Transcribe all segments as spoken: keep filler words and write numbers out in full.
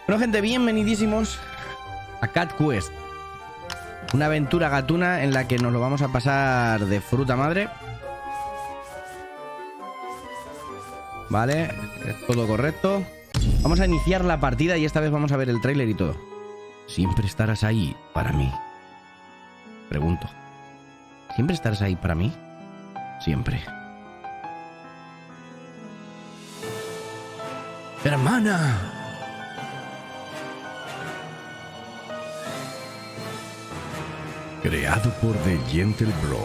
Bueno, gente, bienvenidísimos a Cat Quest. Una aventura gatuna en la que nos lo vamos a pasar de fruta madre. Vale, es todo correcto. Vamos a iniciar la partida y esta vez vamos a ver el tráiler y todo. ¿Siempre estarás ahí para mí? Pregunto. ¿Siempre estarás ahí para mí? Siempre. ¡Hermana! Creado por The Gentle Bros.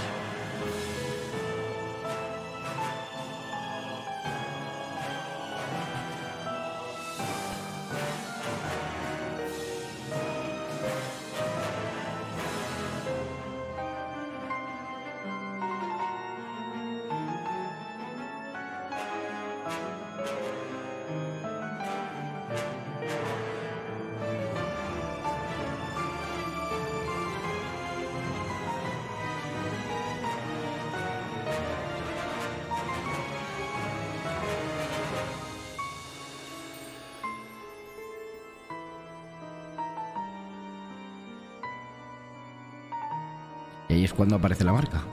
Y ahí es cuando aparece la marca.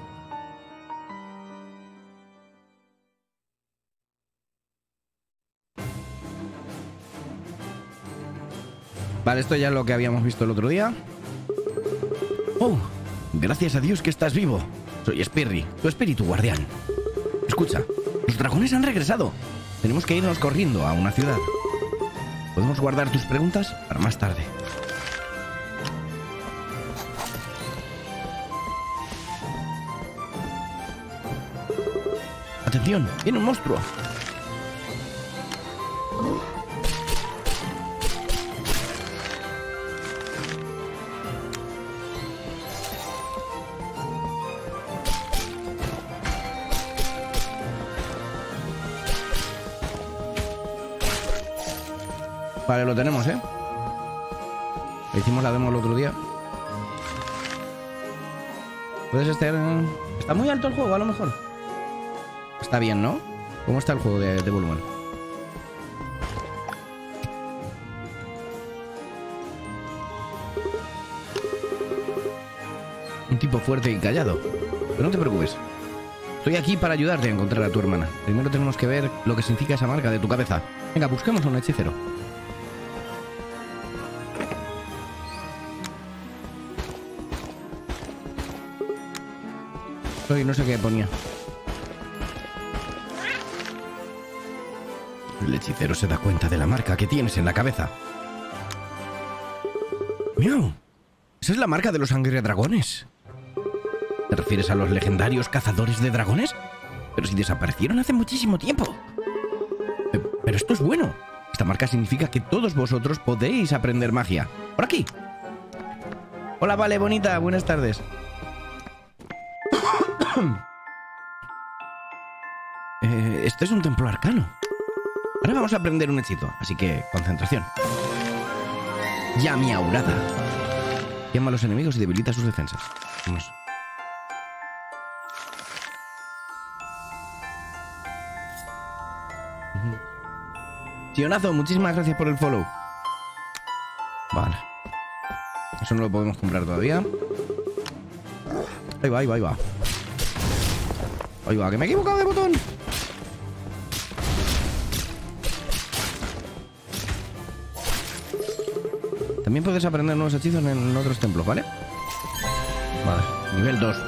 Vale, esto ya es lo que habíamos visto el otro día. Oh, gracias a Dios que estás vivo. Soy Spirri, tu espíritu guardián. Escucha, los dragones han regresado. Tenemos que irnos corriendo a una ciudad. ¿Podemos guardar tus preguntas para más tarde? ¡Atención! ¡Viene un monstruo! Vale, lo tenemos, ¿eh? Hicimos la demo el otro día. Puedes estar... Está muy alto el juego, a lo mejor. Está bien, ¿no? ¿Cómo está el juego de, de volumen? Un tipo fuerte y callado. Pero no te preocupes. Estoy aquí para ayudarte a encontrar a tu hermana. Primero tenemos que ver lo que significa esa marca de tu cabeza. Venga, busquemos a un hechicero. Soy, no sé qué ponía. El hechicero se da cuenta de la marca que tienes en la cabeza. ¡Miau! Esa es la marca de los sangre dragones. ¿Te refieres a los legendarios cazadores de dragones? Pero si desaparecieron hace muchísimo tiempo. Pero esto es bueno. Esta marca significa que todos vosotros podéis aprender magia. ¡Por aquí! Hola, Vale, bonita. Buenas tardes. eh, esto es un templo arcano. Ahora vamos a aprender un hechizo, así que concentración. Llame aurada. Llama a los enemigos y debilita sus defensas. Vamos. Sionazo, muchísimas gracias por el follow. Vale. Eso no lo podemos comprar todavía. Ahí va, ahí va, ahí va. Ahí va, que me he equivocado de botón. También puedes aprender nuevos hechizos en otros templos, ¿vale? Vale, nivel dos.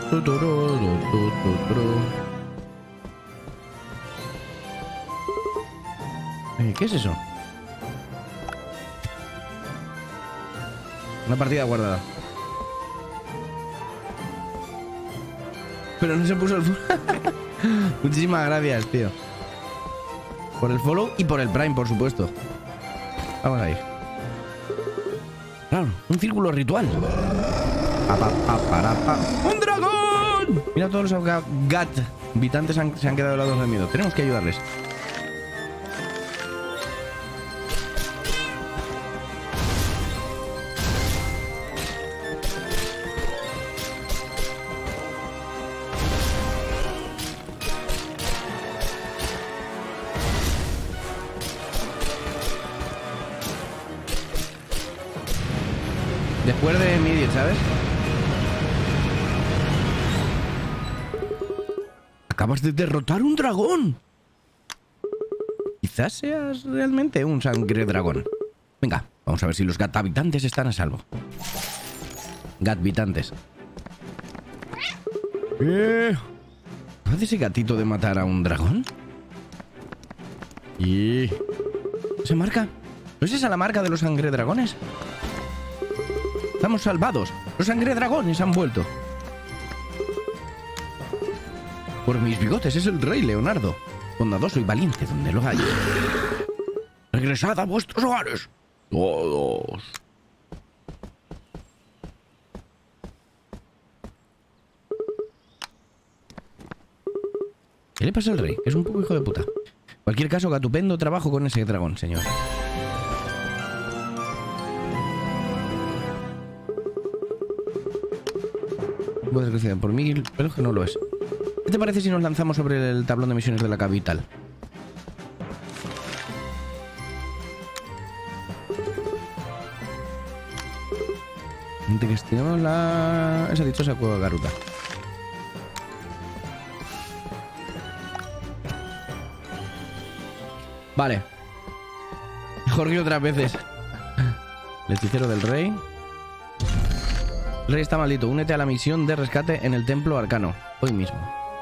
¿Qué es eso? Una partida guardada. Pero no se puso el... Muchísimas gracias, tío. Por el follow y por el Prime, por supuesto. Vamos a ir. Claro, un círculo ritual. Pa, pa, pa, para, pa. ¡Un dragón! Mira, todos los gat habitantes han, se han quedado helados de miedo. Tenemos que ayudarles. Después de Midir, ¿sabes? Acabas de derrotar un dragón. Quizás seas realmente un sangre dragón. Venga, vamos a ver si los gat habitantes están a salvo. Gat habitantes. ¿Qué hace ese gatito de matar a un dragón? ¿Y esa marca? ¿No es esa la marca de los sangre dragones? Estamos salvados. Los sangre dragones han vuelto. Por mis bigotes, es el rey Leonardo. Bondadoso y valiente donde lo haya. Regresad a vuestros hogares. Todos. ¿Qué le pasa al rey? Es un poco hijo de puta. En cualquier caso, gatupendo trabajo con ese dragón, señor. Puedes crecer por mil, pero es que no lo es. ¿Qué te parece si nos lanzamos sobre el tablón de misiones de la capital? Gestionamos la... esa dichosa cueva Garuda. Vale. Jorge otras veces. El hechicero del rey. El rey está maldito. Únete a la misión de rescate en el templo arcano. Hoy mismo.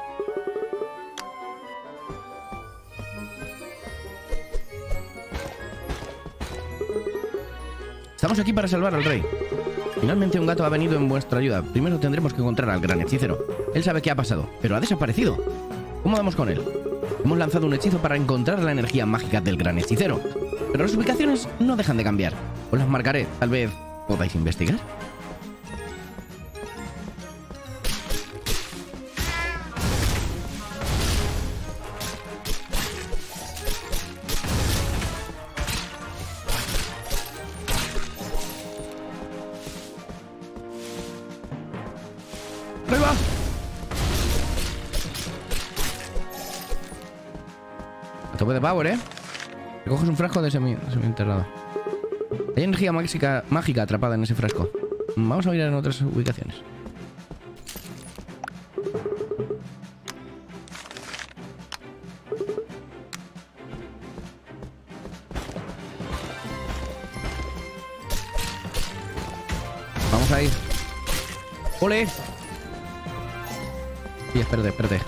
Estamos aquí para salvar al rey. Finalmente un gato ha venido en vuestra ayuda. Primero tendremos que encontrar al gran hechicero. Él sabe qué ha pasado, pero ha desaparecido. ¿Cómo vamos con él? Hemos lanzado un hechizo para encontrar la energía mágica del gran hechicero. Pero las ubicaciones no dejan de cambiar. Os las marcaré. Tal vez podáis investigar. ¡Arriba! A tope de power, ¿eh? Recoges un frasco de semi, semi enterrado. Hay energía mágica, mágica atrapada en ese frasco. Vamos a mirar en otras ubicaciones. Vamos a ir. ¡Ole! Sí, espérate, espérate.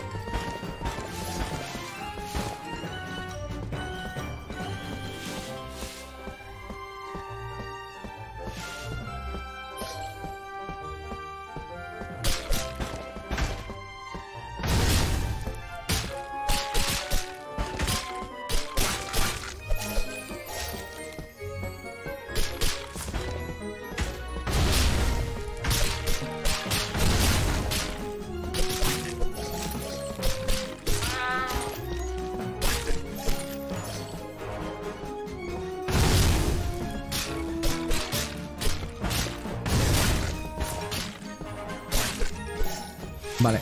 Vale.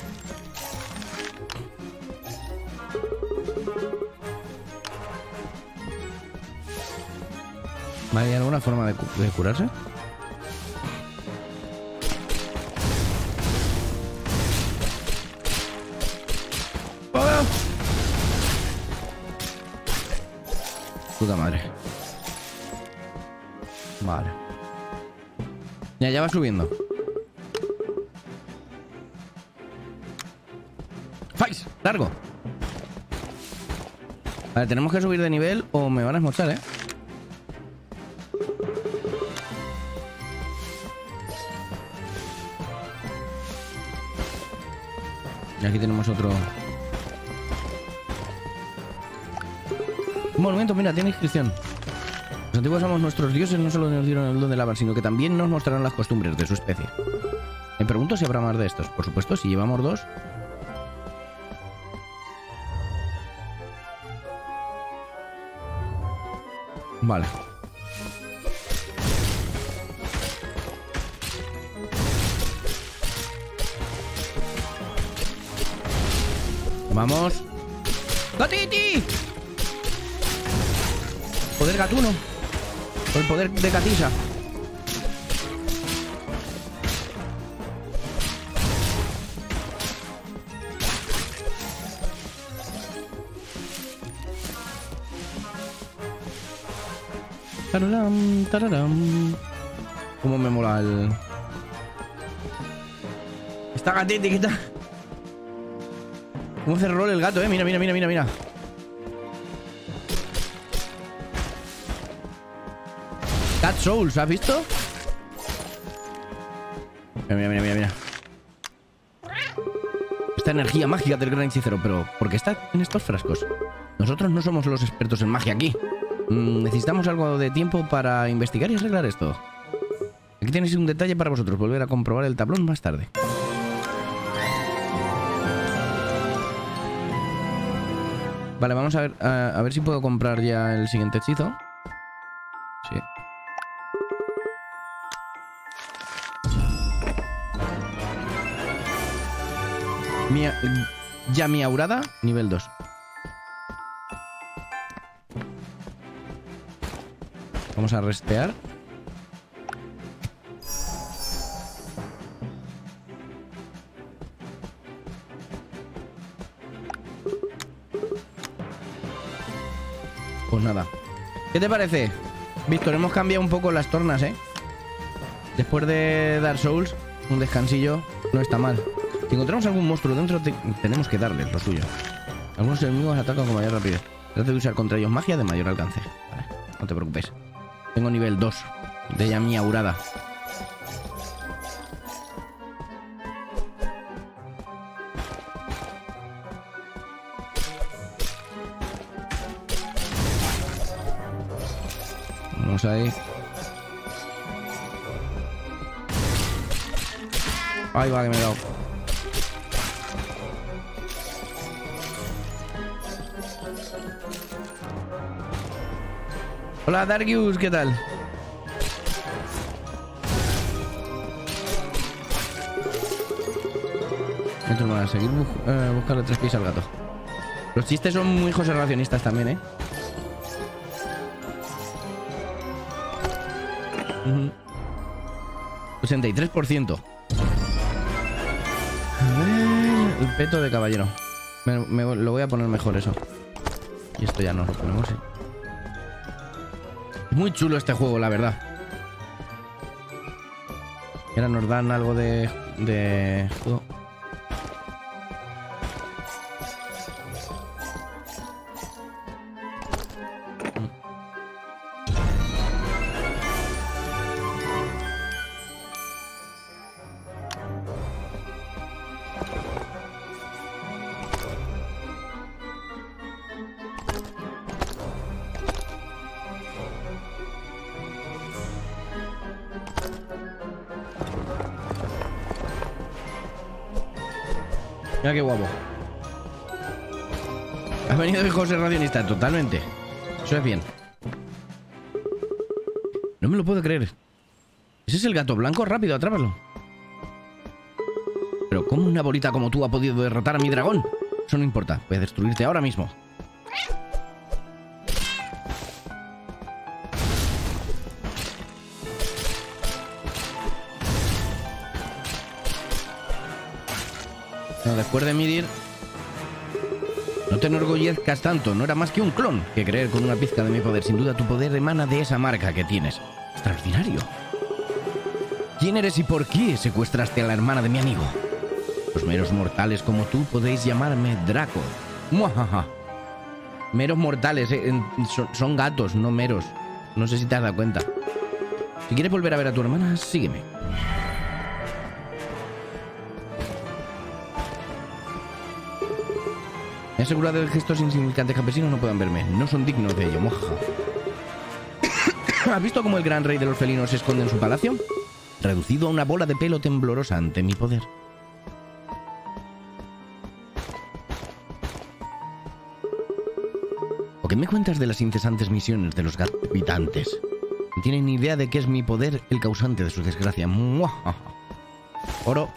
Vale, ¿hay alguna forma de, cu de curarse? ¡Oh! Puta madre. Vale. Ya, ya va subiendo. ¡Fais! ¡Largo! Vale, tenemos que subir de nivel o me van a esmochar, ¿eh? Y aquí tenemos otro... Un monumento, mira, tiene inscripción. Los antiguos amos, nuestros dioses, no solo nos dieron el don de lavar, sino que también nos mostraron las costumbres de su especie. Me pregunto si habrá más de estos. Por supuesto, si llevamos dos... Vale. Vamos. ¡Gatiti! Poder gatuno. O el poder de Gatisa. Tararam, tararam. Cómo me mola el... Está gatete, ¿qué tal? ¿Cómo hace rol el gato, eh? Mira, mira, mira, mira, mira. Cat Souls, ¿has visto? Mira, mira, mira, mira, mira. Esta energía mágica del gran hechicero, pero ¿por qué está en estos frascos? Nosotros no somos los expertos en magia aquí. Mm, necesitamos algo de tiempo para investigar y arreglar esto. Aquí tenéis un detalle para vosotros. Volver a comprobar el tablón más tarde. Vale, vamos a ver, a, a ver si puedo comprar ya el siguiente hechizo. Sí. Mia, ya mi aurada, nivel dos. Vamos a restear. Pues nada. ¿Qué te parece? Víctor, hemos cambiado un poco las tornas, ¿eh? Después de Dark Souls, un descansillo no está mal. Si encontramos algún monstruo dentro, te tenemos que darles lo suyo. Algunos enemigos atacan con mayor rapidez. Trata de usar contra ellos magia de mayor alcance. Vale, no te preocupes. Tengo nivel dos de ya mi aurada. Vamos ahí. Ahí va, que me he dado. Hola, Dargius, ¿qué tal? Esto no va a seguir bu eh, buscarle tres pies al gato. Los chistes son muy conservacionistas también, ¿eh? Uh-huh. ochenta y tres por ciento. A ver, el peto de caballero. Me, me, lo voy a poner mejor eso. Y esto ya no lo ponemos, ¿eh? Muy chulo este juego, la verdad. Y ahora nos dan algo de... de... juego. Mira qué guapo. Has venido de José Racionista, totalmente. Eso es bien. No me lo puedo creer. ¿Ese es el gato blanco? Rápido, atrápalo. Pero ¿cómo una bolita como tú ha podido derrotar a mi dragón? Eso no importa, voy a destruirte ahora mismo. No, después de Midir, no te enorgullezcas tanto, no era más que un clon que creer con una pizca de mi poder. Sin duda tu poder emana de esa marca que tienes. Extraordinario. ¿Quién eres y por qué secuestraste a la hermana de mi amigo? Los meros mortales como tú podéis llamarme Draco. Muajaja. Meros mortales, eh, son, son gatos, no meros. No sé si te has dado cuenta. Si quieres volver a ver a tu hermana, sígueme. Me he asegurado de que estos insignificantes campesinos no puedan verme. No son dignos de ello, moja. ¿Has visto cómo el gran rey de los felinos se esconde en su palacio? Reducido a una bola de pelo temblorosa ante mi poder. ¿O qué me cuentas de las incesantes misiones de los habitantes? No tienen ni idea de que es mi poder el causante de su desgracia. ¡Muajaja! Oro.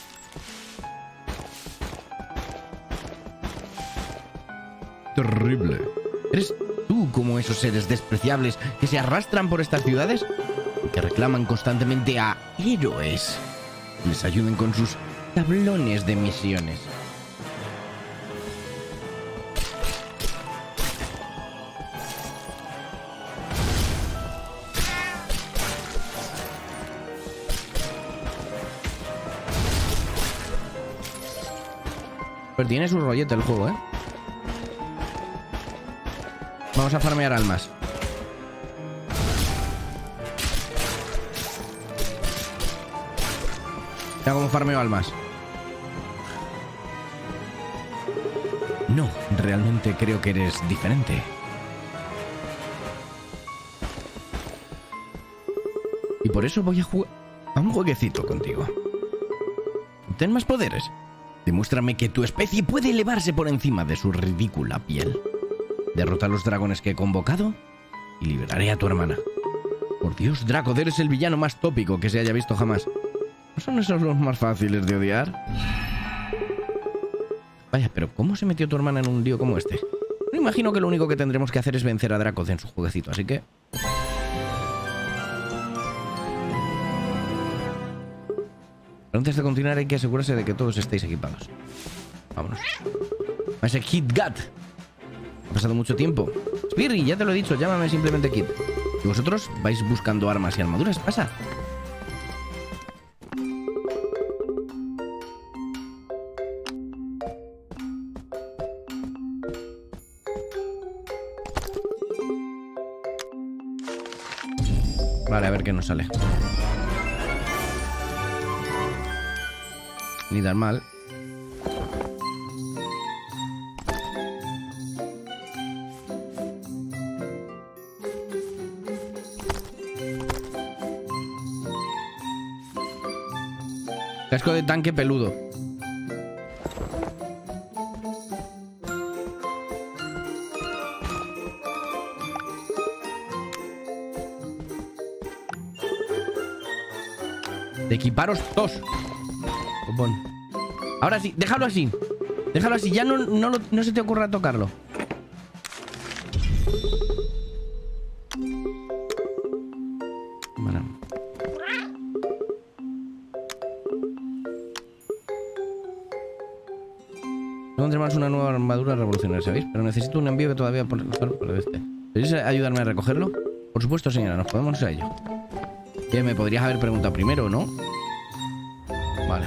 Terrible. ¿Eres tú como esos seres despreciables que se arrastran por estas ciudades? Que reclaman constantemente a héroes. Les ayuden con sus tablones de misiones. Pero tiene su rollete el juego, ¿eh? Vamos a farmear almas. Ya como farmeo almas. No, realmente creo que eres diferente. Y por eso voy a jugar a un jueguecito contigo. Ten más poderes. Demuéstrame que tu especie puede elevarse por encima de su ridícula piel. Derrota a los dragones que he convocado y liberaré a tu hermana. Por Dios, Draco, eres el villano más tópico que se haya visto jamás. ¿No son esos los más fáciles de odiar? Vaya, pero ¿cómo se metió tu hermana en un lío como este? Me imagino que lo único que tendremos que hacer es vencer a Draco en su jueguecito, así que... Pero antes de continuar hay que asegurarse de que todos estéis equipados. Vámonos. A ese Kit Gat. Ha pasado mucho tiempo. Spirry, ya te lo he dicho, llámame simplemente Kit. ¿Y vosotros vais buscando armas y armaduras? Pasa. Vale, a ver qué nos sale. Ni tan mal. Casco de tanque peludo. De equiparos dos. Bon. Ahora sí, déjalo así. Déjalo así, ya no, no, lo, no se te ocurra tocarlo. Bueno. Tengo entre manos una nueva armadura revolucionaria, ¿sabéis? Pero necesito un envío que todavía por, por, por este. ¿Podéis ayudarme a recogerlo? Por supuesto, señora, nos podemos ir a ello. Que me podrías haber preguntado primero, ¿no? Vale.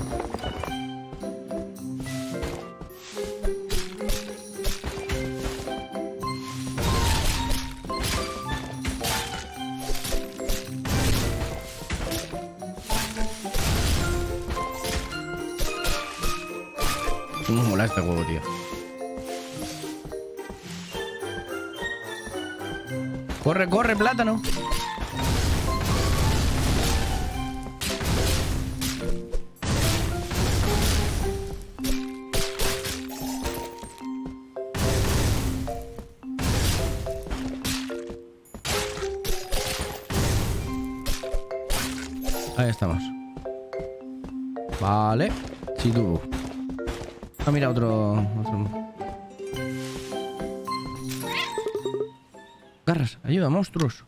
¿Cómo mola este juego, tío? ¡Corre, corre, plátano! Ahí estamos. Vale. Sí, tú. Ah, mira, otro, otro. Garras, ayuda, monstruos.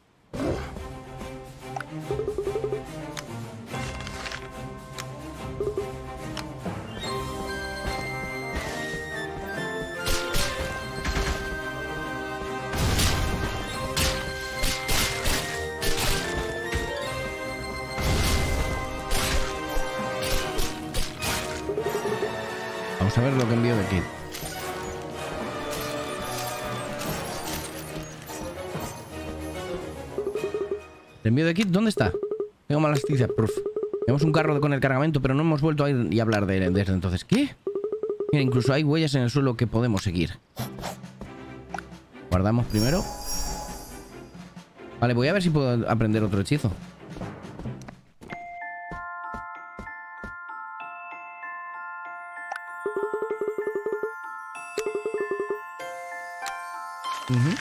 Vamos a ver lo que envío de Kit. ¿El envío de Kit dónde está? Tengo malas noticias, prof. Tenemos un carro con el cargamento, pero no hemos vuelto a ir y hablar de él desde entonces. ¿Qué? Mira, incluso hay huellas en el suelo que podemos seguir. Guardamos primero. Vale, voy a ver si puedo aprender otro hechizo. Uh-huh.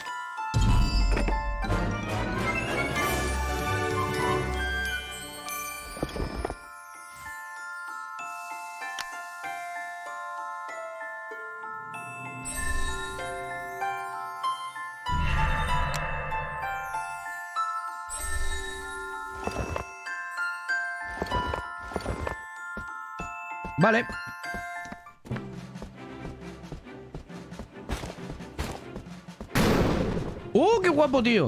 Vale. ¡Uh, qué guapo, tío!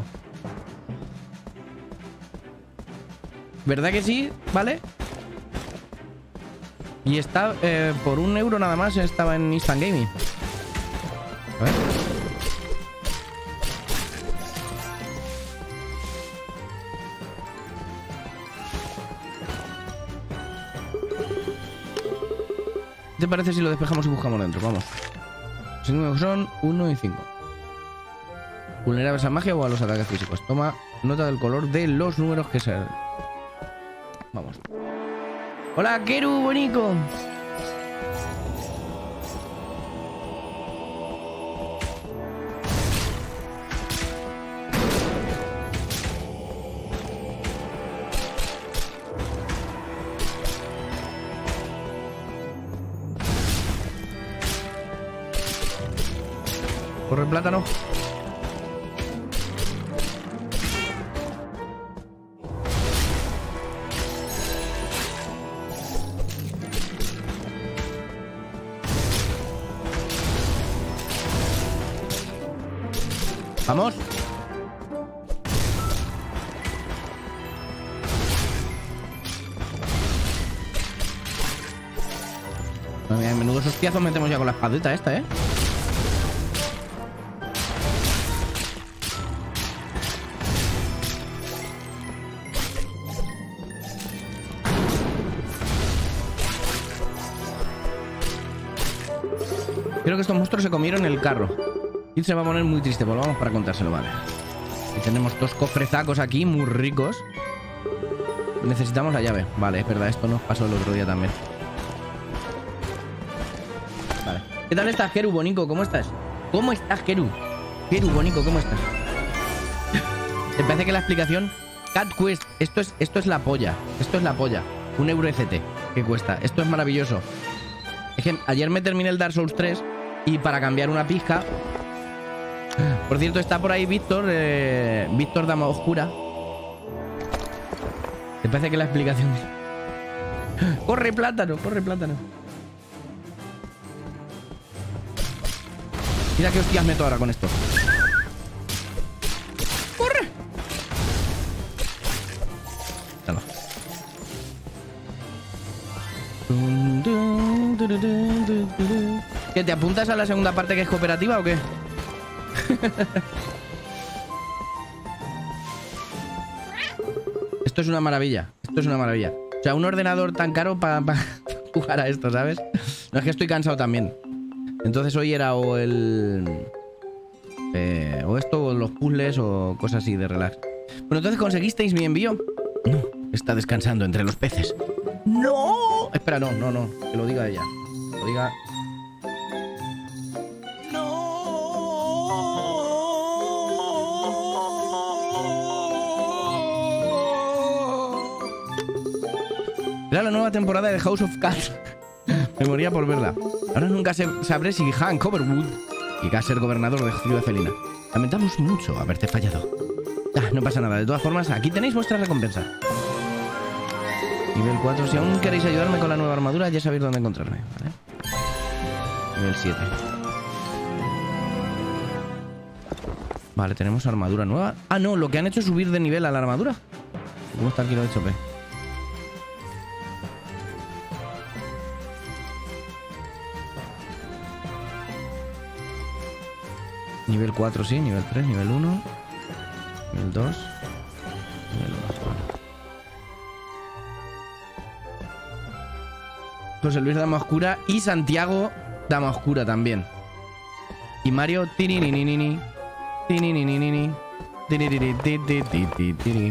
¿Verdad que sí? ¿Vale? Y está eh, por un euro nada más. Estaba en Instant Gaming. A ver. ¿Qué te parece si lo despejamos y buscamos dentro? Vamos. Los enemigos son uno y cinco. Vulnerables a magia o a los ataques físicos. Toma nota del color de los números que se... Vamos. Hola, Keru, bonico. Corre el plátano. Vamos. Mira, menudos hostiazos metemos ya con la espadita esta, ¿eh? Creo que estos monstruos se comieron el carro. Y se va a poner muy triste. Volvamos para contárselo, vale. Y tenemos dos cofrezacos aquí muy ricos. Necesitamos la llave. Vale, es verdad, esto nos pasó el otro día también. Vale. ¿Qué tal estás, Keru, bonico? ¿Cómo estás? ¿Cómo estás, Keru? Keru, bonico, ¿cómo estás? Me parece que la explicación... Cat Quest, esto es, esto es la polla. Esto es la polla. Un euro E C T que cuesta. Esto es maravilloso. Es que ayer me terminé el Dark Souls tres y para cambiar una pizca... Por cierto, está por ahí Víctor, eh, Víctor Dama Oscura. Me parece que la explicación... ¡Corre, plátano! ¡Corre, plátano! Mira qué hostias meto ahora con esto. ¡Corre! Toma. ¿Qué, te apuntas a la segunda parte que es cooperativa o qué? Esto es una maravilla. Esto es una maravilla. O sea, un ordenador tan caro para pa jugar a esto, ¿sabes? No, es que estoy cansado también. Entonces hoy era o el... Eh, o esto, o los puzzles, o cosas así de relax. Bueno, entonces conseguisteis mi envío. No, está descansando entre los peces. ¡No! Espera, no, no, no. Que lo diga ella. Que lo diga... Era la nueva temporada de House of Cards. Me moría por verla. Ahora nunca se sabré si Hank Overwood llega a ser gobernador de Ciudad Felina. Lamentamos mucho haberte fallado. Ah, no pasa nada. De todas formas, aquí tenéis vuestra recompensa. Nivel cuatro. Si aún queréis ayudarme con la nueva armadura, ya sabéis dónde encontrarme. ¿Vale? Nivel siete. Vale, tenemos armadura nueva. Ah, no, lo que han hecho es subir de nivel a la armadura. ¿Cómo está aquí lo de chope? Nivel cuatro, sí, nivel tres, nivel uno, nivel dos, nivel uno. Vale. José Luis Dama Oscura y Santiago Dama Oscura también. Y Mario tirininini, tirininini, tiriririri.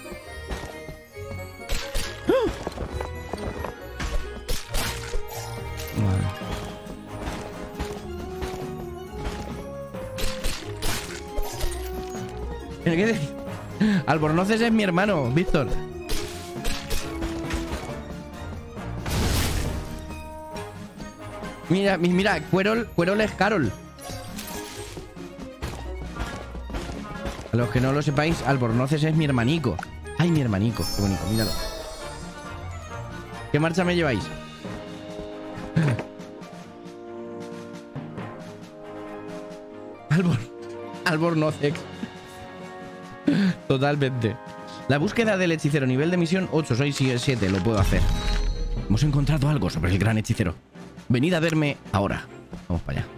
¿Qué? Albornoces es mi hermano, Víctor. Mira, mira, Cuerol, Cuerol es Carol. A los que no lo sepáis, Albornoces es mi hermanico. Ay, mi hermanico, qué bonito, míralo. ¿Qué marcha me lleváis? Albor... Albornocex. Totalmente. La búsqueda del hechicero, nivel de misión ocho, soy siete, lo puedo hacer. Hemos encontrado algo sobre el gran hechicero. Venid a verme ahora. Vamos para allá.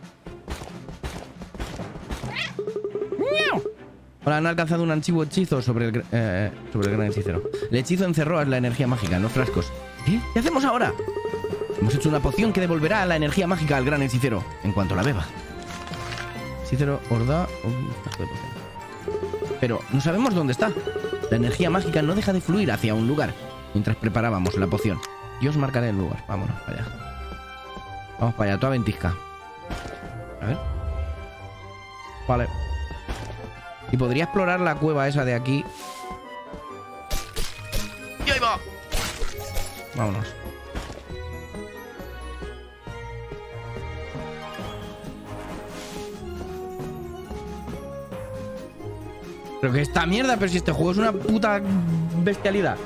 Ahora han alcanzado un antiguo hechizo sobre el, eh, sobre el gran hechicero. El hechizo encerró la energía mágica en los frascos. ¿Qué? ¿Qué hacemos ahora? Hemos hecho una poción que devolverá la energía mágica al gran hechicero en cuanto la beba. Hechicero Horda. Pero no sabemos dónde está. La energía mágica no deja de fluir hacia un lugar mientras preparábamos la poción. Yo os marcaré el lugar. Vámonos para allá. Vamos para allá, toda ventisca. A ver. Vale. Y podría explorar la cueva esa de aquí. ¡Y ahí va! Vámonos. Pero que esta mierda, pero si este juego es una puta bestialidad.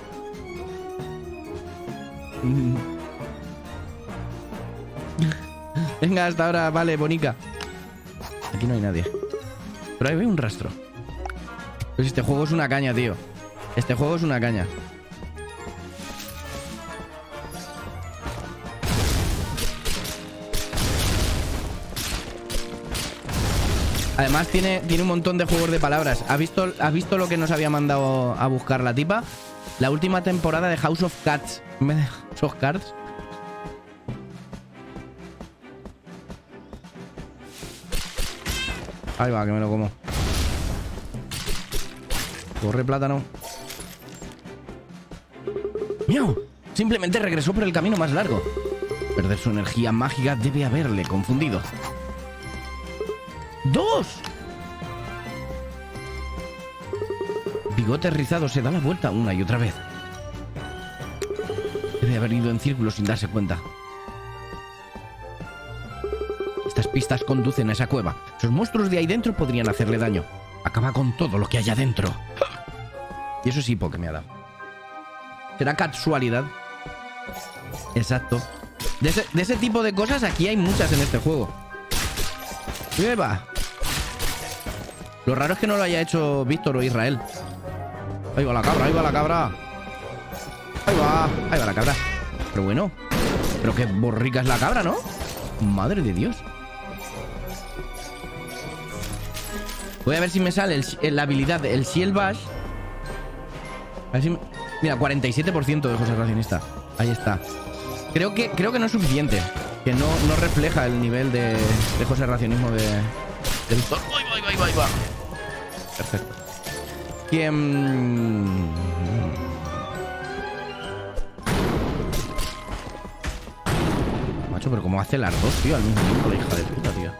Venga, hasta ahora, vale, bonica. Aquí no hay nadie. Pero ahí veo un rastro. Pues este juego es una caña, tío. Este juego es una caña. Además tiene, tiene un montón de juegos de palabras. ¿Has visto, ¿Has visto lo que nos había mandado a buscar la tipa? La última temporada de House of Cards. En vez de House of Cards. Ahí va, que me lo como. Corre, plátano. ¡Miau! Simplemente regresó por el camino más largo. Perder su energía mágica debe haberle confundido. ¡Dos! Bigote rizado se da la vuelta una y otra vez. Debe haber ido en círculos sin darse cuenta. Estas pistas conducen a esa cueva. Esos monstruos de ahí dentro podrían hacerle daño. Acaba con todo lo que hay adentro. Y eso es hipo que me ha dado. ¿Será casualidad? Exacto. De ese, de ese tipo de cosas aquí hay muchas en este juego. ¿Qué va? Lo raro es que no lo haya hecho Víctor o Israel. Ahí va la cabra, ahí va la cabra. Ahí va, ahí va la cabra. Pero bueno. Pero qué borrica es la cabra, ¿no? Madre de Dios. Voy a ver si me sale el, el, la habilidad, el Shield Bash. A ver si me... Mira, cuarenta y siete por ciento de José Racionista. Ahí está. Creo que, creo que no es suficiente. Que no, no refleja el nivel de, de José Racionismo de, de Víctor. ¡Ay, va, va, va, va! Perfecto. ¿Quién...? Macho, pero ¿cómo hace las dos, tío? Al mismo tiempo, la hija de puta, tío.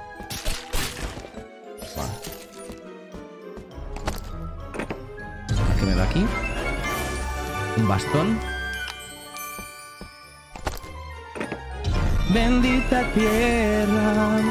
Vale. ¿Qué me da aquí? Un bastón. Bendita tierra.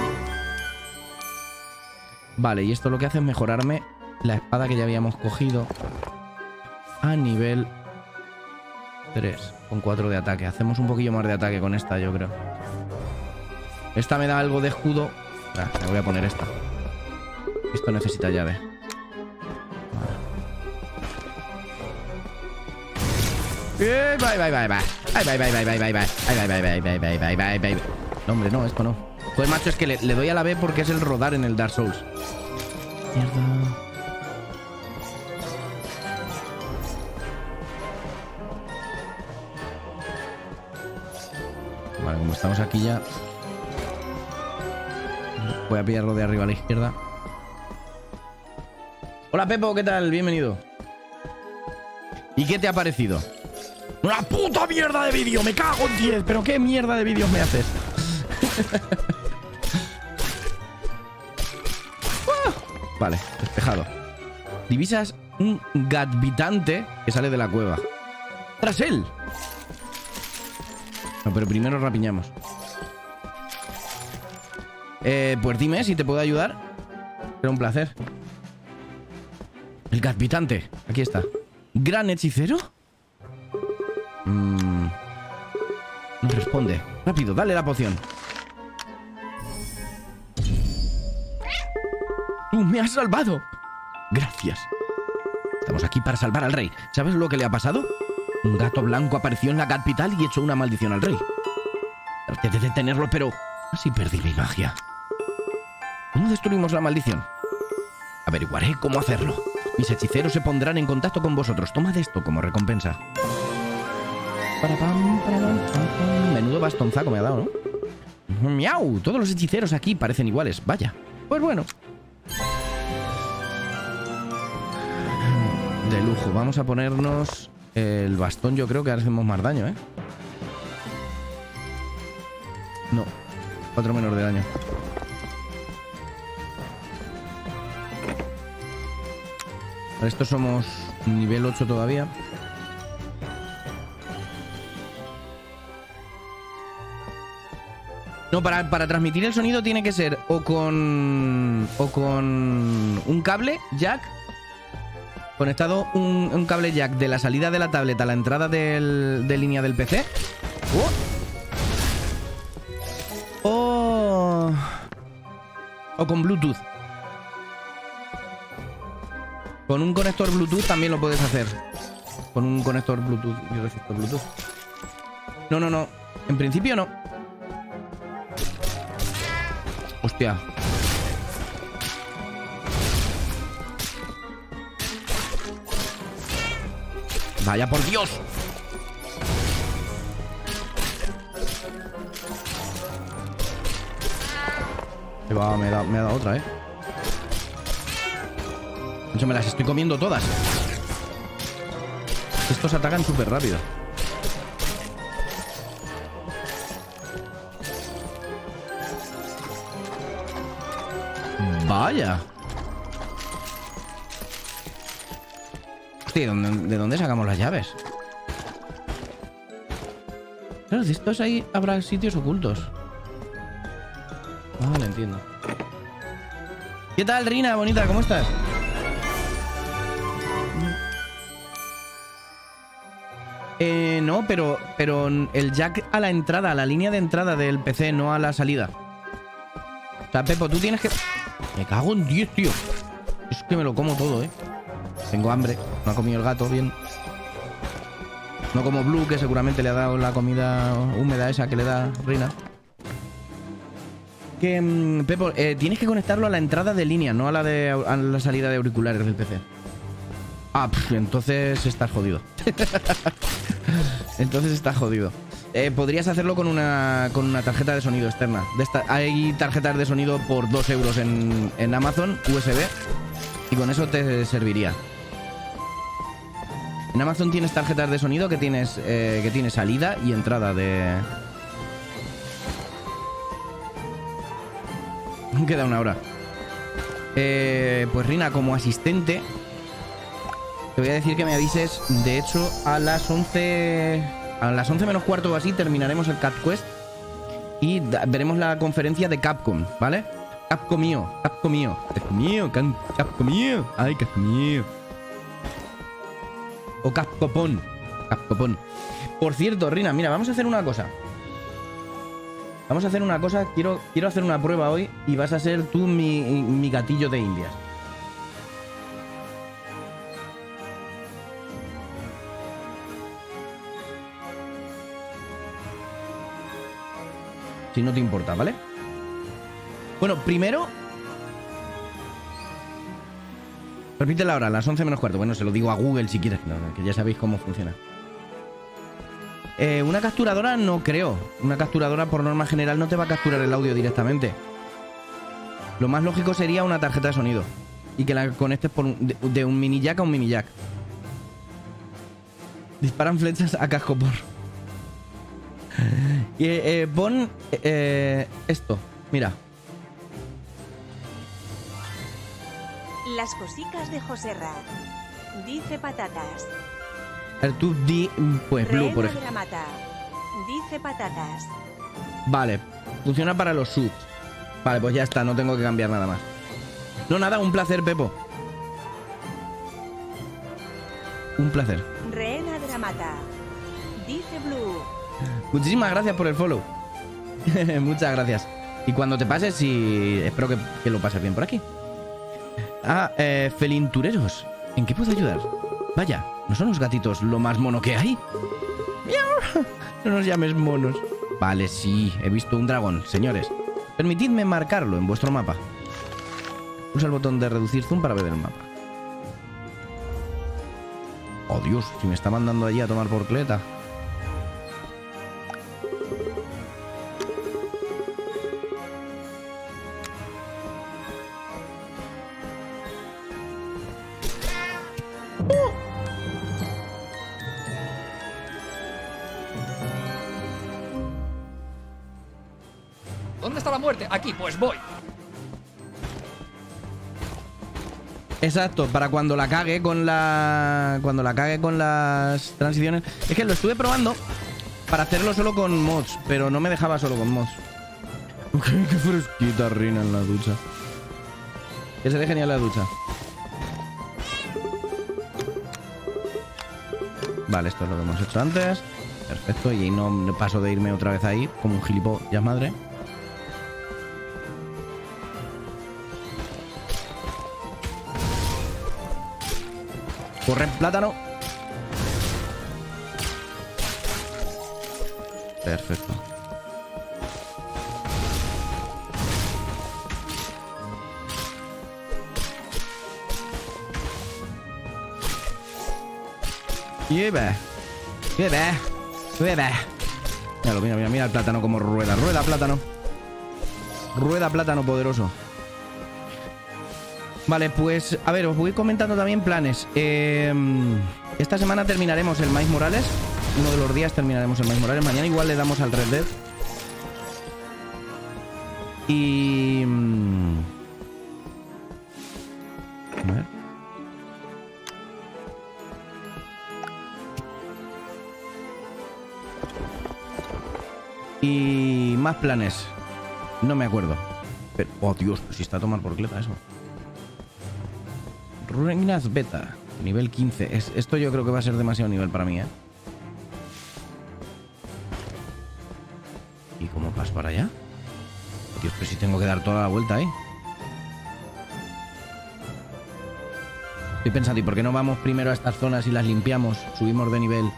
Vale, y esto lo que hace es mejorarme la espada que ya habíamos cogido a nivel tres, con cuatro de ataque. Hacemos un poquillo más de ataque con esta, yo creo. Esta me da algo de escudo. Ah, me voy a poner esta. Esto necesita llave. Vale. Bye, bye, bye, bye. Bye, bye, bye, bye, bye, bye, bye. Bye, bye, bye, bye, bye, bye, bye, bye. No, hombre, no, esto no. Pues, macho, es que le, le doy a la B porque es el rodar en el Dark Souls. Mierda. Vale, como estamos aquí ya... Voy a pillarlo de arriba a la izquierda. Hola, Pepo, ¿qué tal? Bienvenido. ¿Y qué te ha parecido? ¡Una puta mierda de vídeo! ¡Me cago en diez! ¿Pero qué mierda de vídeos me haces? Vale, despejado. Divisas un gatbitante que sale de la cueva. ¡Tras él! No, pero primero rapiñamos. Eh, pues dime si te puedo ayudar. Será un placer. El gatbitante. Aquí está. ¿Gran hechicero? Mm. No responde. Rápido, dale la poción. ¡Tú me has salvado! Gracias. Estamos aquí para salvar al rey. ¿Sabes lo que le ha pasado? Un gato blanco apareció en la capital y echó una maldición al rey. Traté de detenerlo, pero así perdí mi magia. ¿Cómo destruimos la maldición? Averiguaré cómo hacerlo. Mis hechiceros se pondrán en contacto con vosotros. Tomad esto como recompensa. Menudo bastonzaco me ha dado, ¿no? ¡Miau! Todos los hechiceros aquí parecen iguales. Vaya. Pues bueno. De lujo. Vamos a ponernos el bastón. Yo creo que hacemos más daño, ¿eh? No. Cuatro menos de daño. Para esto somos nivel ocho todavía. No, para, para transmitir el sonido tiene que ser o con o con un cable jack conectado, un, un cable jack de la salida de la tablet a la entrada del, de línea del P C. Oh. O, o con Bluetooth. Con un conector Bluetooth también lo puedes hacer. Con un conector Bluetooth y receptor Bluetooth. No, no, no. En principio no. Hostia. Vaya por Dios. Va, me, da, me ha dado otra, eh. De hecho, me las estoy comiendo todas. Estos atacan súper rápido. Vaya. Hostia, ¿de dónde sacamos las llaves? Claro, de estos ahí habrá sitios ocultos. Vale, entiendo. ¿Qué tal, Rina, bonita? ¿Cómo estás? Eh, no, pero, pero el jack a la entrada, a la línea de entrada del P C, no a la salida. O sea, Pepo, tú tienes que... Me cago en diez, tío. Es que me lo como todo, ¿eh? Tengo hambre. No ha comido el gato bien. No como Blue, que seguramente le ha dado la comida húmeda esa que le da Rina. Que, mmm, Pepo, eh, tienes que conectarlo a la entrada de línea, no a la, de, a la salida de auriculares del P C. Ah, pff, entonces estás jodido. Entonces estás jodido. Eh, podrías hacerlo con una, con una tarjeta de sonido externa. De esta, hay tarjetas de sonido por dos euros en, en Amazon, U S B. Y con eso te serviría. En Amazon tienes tarjetas de sonido que tienes, eh, que tienes salida y entrada de... Queda una hora. Eh, pues Rina, como asistente, te voy a decir que me avises. De hecho, a las once... A las once menos cuarto o así terminaremos el Cat Quest. Y veremos la conferencia de Capcom, ¿vale? Capcom mío, Capcom mío, Capcom mío, Capcom mío. Ay, Capcom mío. O Capcopón. Capcopón. Por cierto, Rina, mira, vamos a hacer una cosa. Vamos a hacer una cosa. Quiero, quiero hacer una prueba hoy y vas a ser tú mi, mi gatillo de indias. Si no te importa, ¿vale? Bueno, primero... Repite la hora, a las once menos cuarto. Bueno, se lo digo a Google si quieres, no, que ya sabéis cómo funciona. Eh, una capturadora no creo. Una capturadora por norma general no te va a capturar el audio directamente. Lo más lógico sería una tarjeta de sonido. Y que la conectes por un, de, de un mini jack a un mini jack. Disparan flechas a casco por... Y eh, eh, pon eh, esto, mira. Las cosicas de Joserra. Dice patatas. Tú di, pues Blue, por ejemplo. Dice patatas. Vale, funciona para los subs. Vale, pues ya está, no tengo que cambiar nada más. No, nada, un placer, Pepo. Un placer. Rehena Dramata. Dice Blue. Muchísimas gracias por el follow. Muchas gracias. Y cuando te pases, y espero que, que lo pases bien por aquí. Ah, eh, Felintureros. ¿En qué puedo ayudar? Vaya, ¿no son los gatitos lo más mono que hay? ¡Miau! No nos llames monos. Vale, sí, he visto un dragón, señores. Permitidme marcarlo en vuestro mapa. Usa el botón de reducir zoom para ver el mapa. Oh, Dios, si me está mandando allí a tomar por cleta. ¿Dónde está la muerte? Aquí, pues voy. Exacto, para cuando la cague con la... Cuando la cague con las transiciones. Es que lo estuve probando para hacerlo solo con mods, pero no me dejaba solo con mods. Qué, qué fresquita Rina en la ducha. Que se ve genial la ducha. Vale, esto es lo que hemos hecho antes. Perfecto, y no paso de irme otra vez ahí como un gilipollas madre. Corre, plátano. Perfecto. Lleve. Lleve. Lleve. Mira, mira, mira, mira el plátano como rueda. Rueda, plátano. Rueda, plátano poderoso. Vale, pues, a ver, os voy comentando también planes. Eh, esta semana terminaremos el Miles Morales. Uno de los días terminaremos el Miles Morales. Mañana igual le damos al Red Dead. Y... A ver. Y más planes. No me acuerdo. Pero, oh, Dios, si está a tomar por cleta eso. Ruinas Beta, nivel quince. Es, esto yo creo que va a ser demasiado nivel para mí, ¿eh? ¿Y cómo paso para allá? Dios, pero si tengo que dar toda la vuelta ahí. Estoy pensando, ¿y por qué no vamos primero a estas zonas y las limpiamos? Subimos de nivel.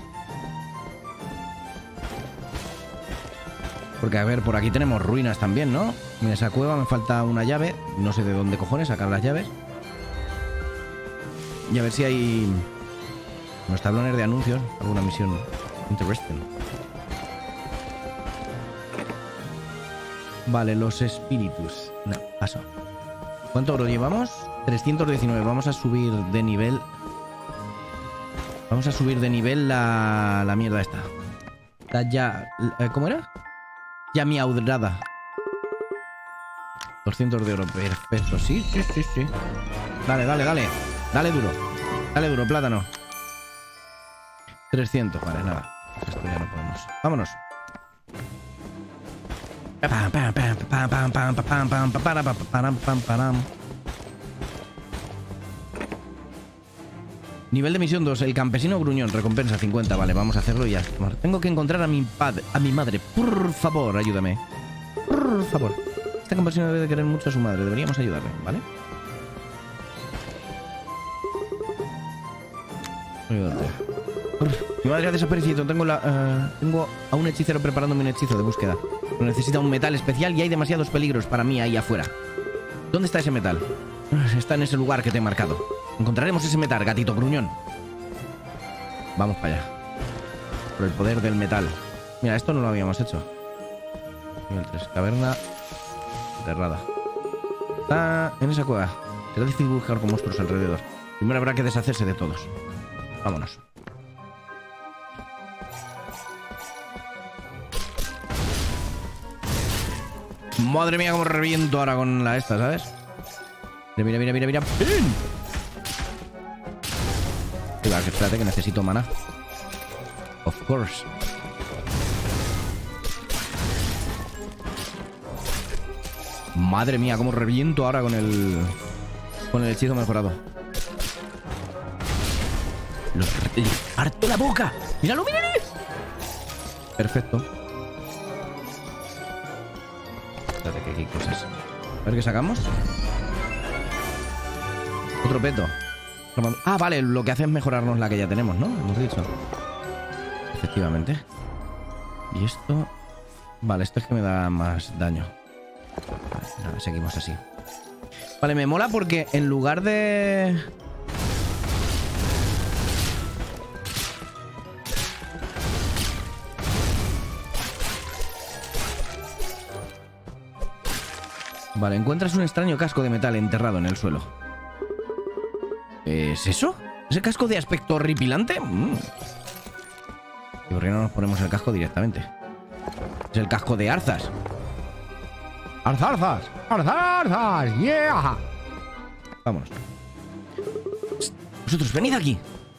Porque, a ver, por aquí tenemos ruinas también, ¿no? En esa cueva me falta una llave. No sé de dónde cojones sacar las llaves. Y a ver si hay unos tablones de anuncios, alguna misión interesting. Vale, los espíritus. No, paso. ¿Cuánto oro llevamos? trescientos diecinueve. Vamos a subir de nivel. Vamos a subir de nivel la, la mierda esta. La ya... ¿Cómo era? Ya miaudrada. doscientos de oro. Perfecto. Sí, sí, sí, sí. Dale, dale, dale. Dale duro. Dale duro, plátano. trescientos. Vale, nada. Esto ya no podemos. Vámonos. Nivel de misión dos. El campesino gruñón. Recompensa cincuenta. Vale, vamos a hacerlo y ya. Tengo que encontrar a mi padre, a mi madre. Por favor, ayúdame. Por favor. Este campesino debe de querer mucho a su madre. Deberíamos ayudarle, ¿vale? Ayúdate. Mi madre ha desaparecido. Tengo la, uh, tengo a un hechicero preparándome un hechizo de búsqueda. Pero necesita un metal especial y hay demasiados peligros para mí ahí afuera. ¿Dónde está ese metal? Está en ese lugar que te he marcado. Encontraremos ese metal, gatito gruñón. Vamos para allá. Por el poder del metal. Mira, esto no lo habíamos hecho. Nivel tres. Caverna enterrada. Está en esa cueva. Será difícil buscar con monstruos alrededor. Primero habrá que deshacerse de todos. Vámonos. Madre mía, cómo reviento ahora con la esta, ¿sabes? Mira, mira, mira, mira. ¡Pin! Espérate que necesito mana. Of course. Madre mía, cómo reviento ahora con el... Con el hechizo mejorado. Los... ¡Harto la boca! ¡Míralo, míralo! Perfecto. Espérate, que aquí hay cosas. A ver qué sacamos. Otro peto. Ah, vale, lo que hace es mejorarnos la que ya tenemos, ¿no? Hemos dicho. Efectivamente. Y esto... Vale, esto es que me da más daño. Vale, nada, seguimos así. Vale, me mola porque en lugar de... Vale, encuentras un extraño casco de metal enterrado en el suelo. ¿Es eso? ¿Ese casco de aspecto horripilante? Mm. ¿Y por qué no nos ponemos el casco directamente? Es el casco de Arzas. ¡Arzarzas! ¡Arzarzas! ¡Yeah! Vámonos. Psst, vosotros, venid aquí.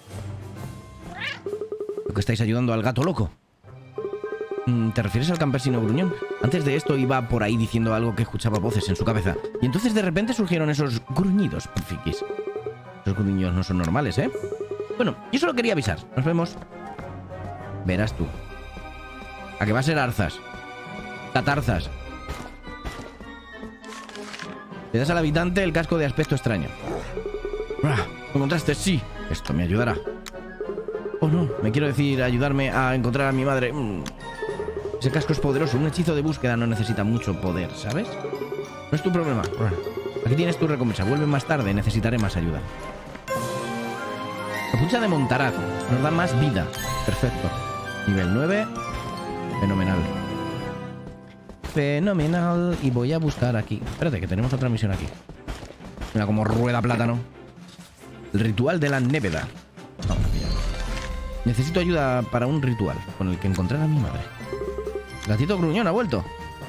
Lo que estáis ayudando al gato loco. ¿Te refieres al campesino gruñón? Antes de esto iba por ahí diciendo algo que escuchaba voces en su cabeza. Y entonces de repente surgieron esos gruñidos, porfiquis. Esos gruñidos no son normales, ¿eh? Bueno, yo solo quería avisar. Nos vemos. Verás tú. ¿A que va a ser Arzas? Catarzas. Le das al habitante el casco de aspecto extraño. Ah, ¿lo encontraste? Sí. Esto me ayudará. Oh, no. Me quiero decir, ayudarme a encontrar a mi madre. Mm. Ese casco es poderoso. Un hechizo de búsqueda no necesita mucho poder, ¿sabes? No es tu problema. Aquí tienes tu recompensa. Vuelve más tarde. Necesitaré más ayuda. Capucha de Montaraz. Nos da más vida. Perfecto. Nivel nueve. Fenomenal. Fenomenal. Y voy a buscar aquí. Espérate, que tenemos otra misión aquí. Mira como rueda plátano. El ritual de la Néveda. Vamos a pillar. Necesito ayuda para un ritual con el que encontrar a mi madre. Gatito gruñón ha vuelto.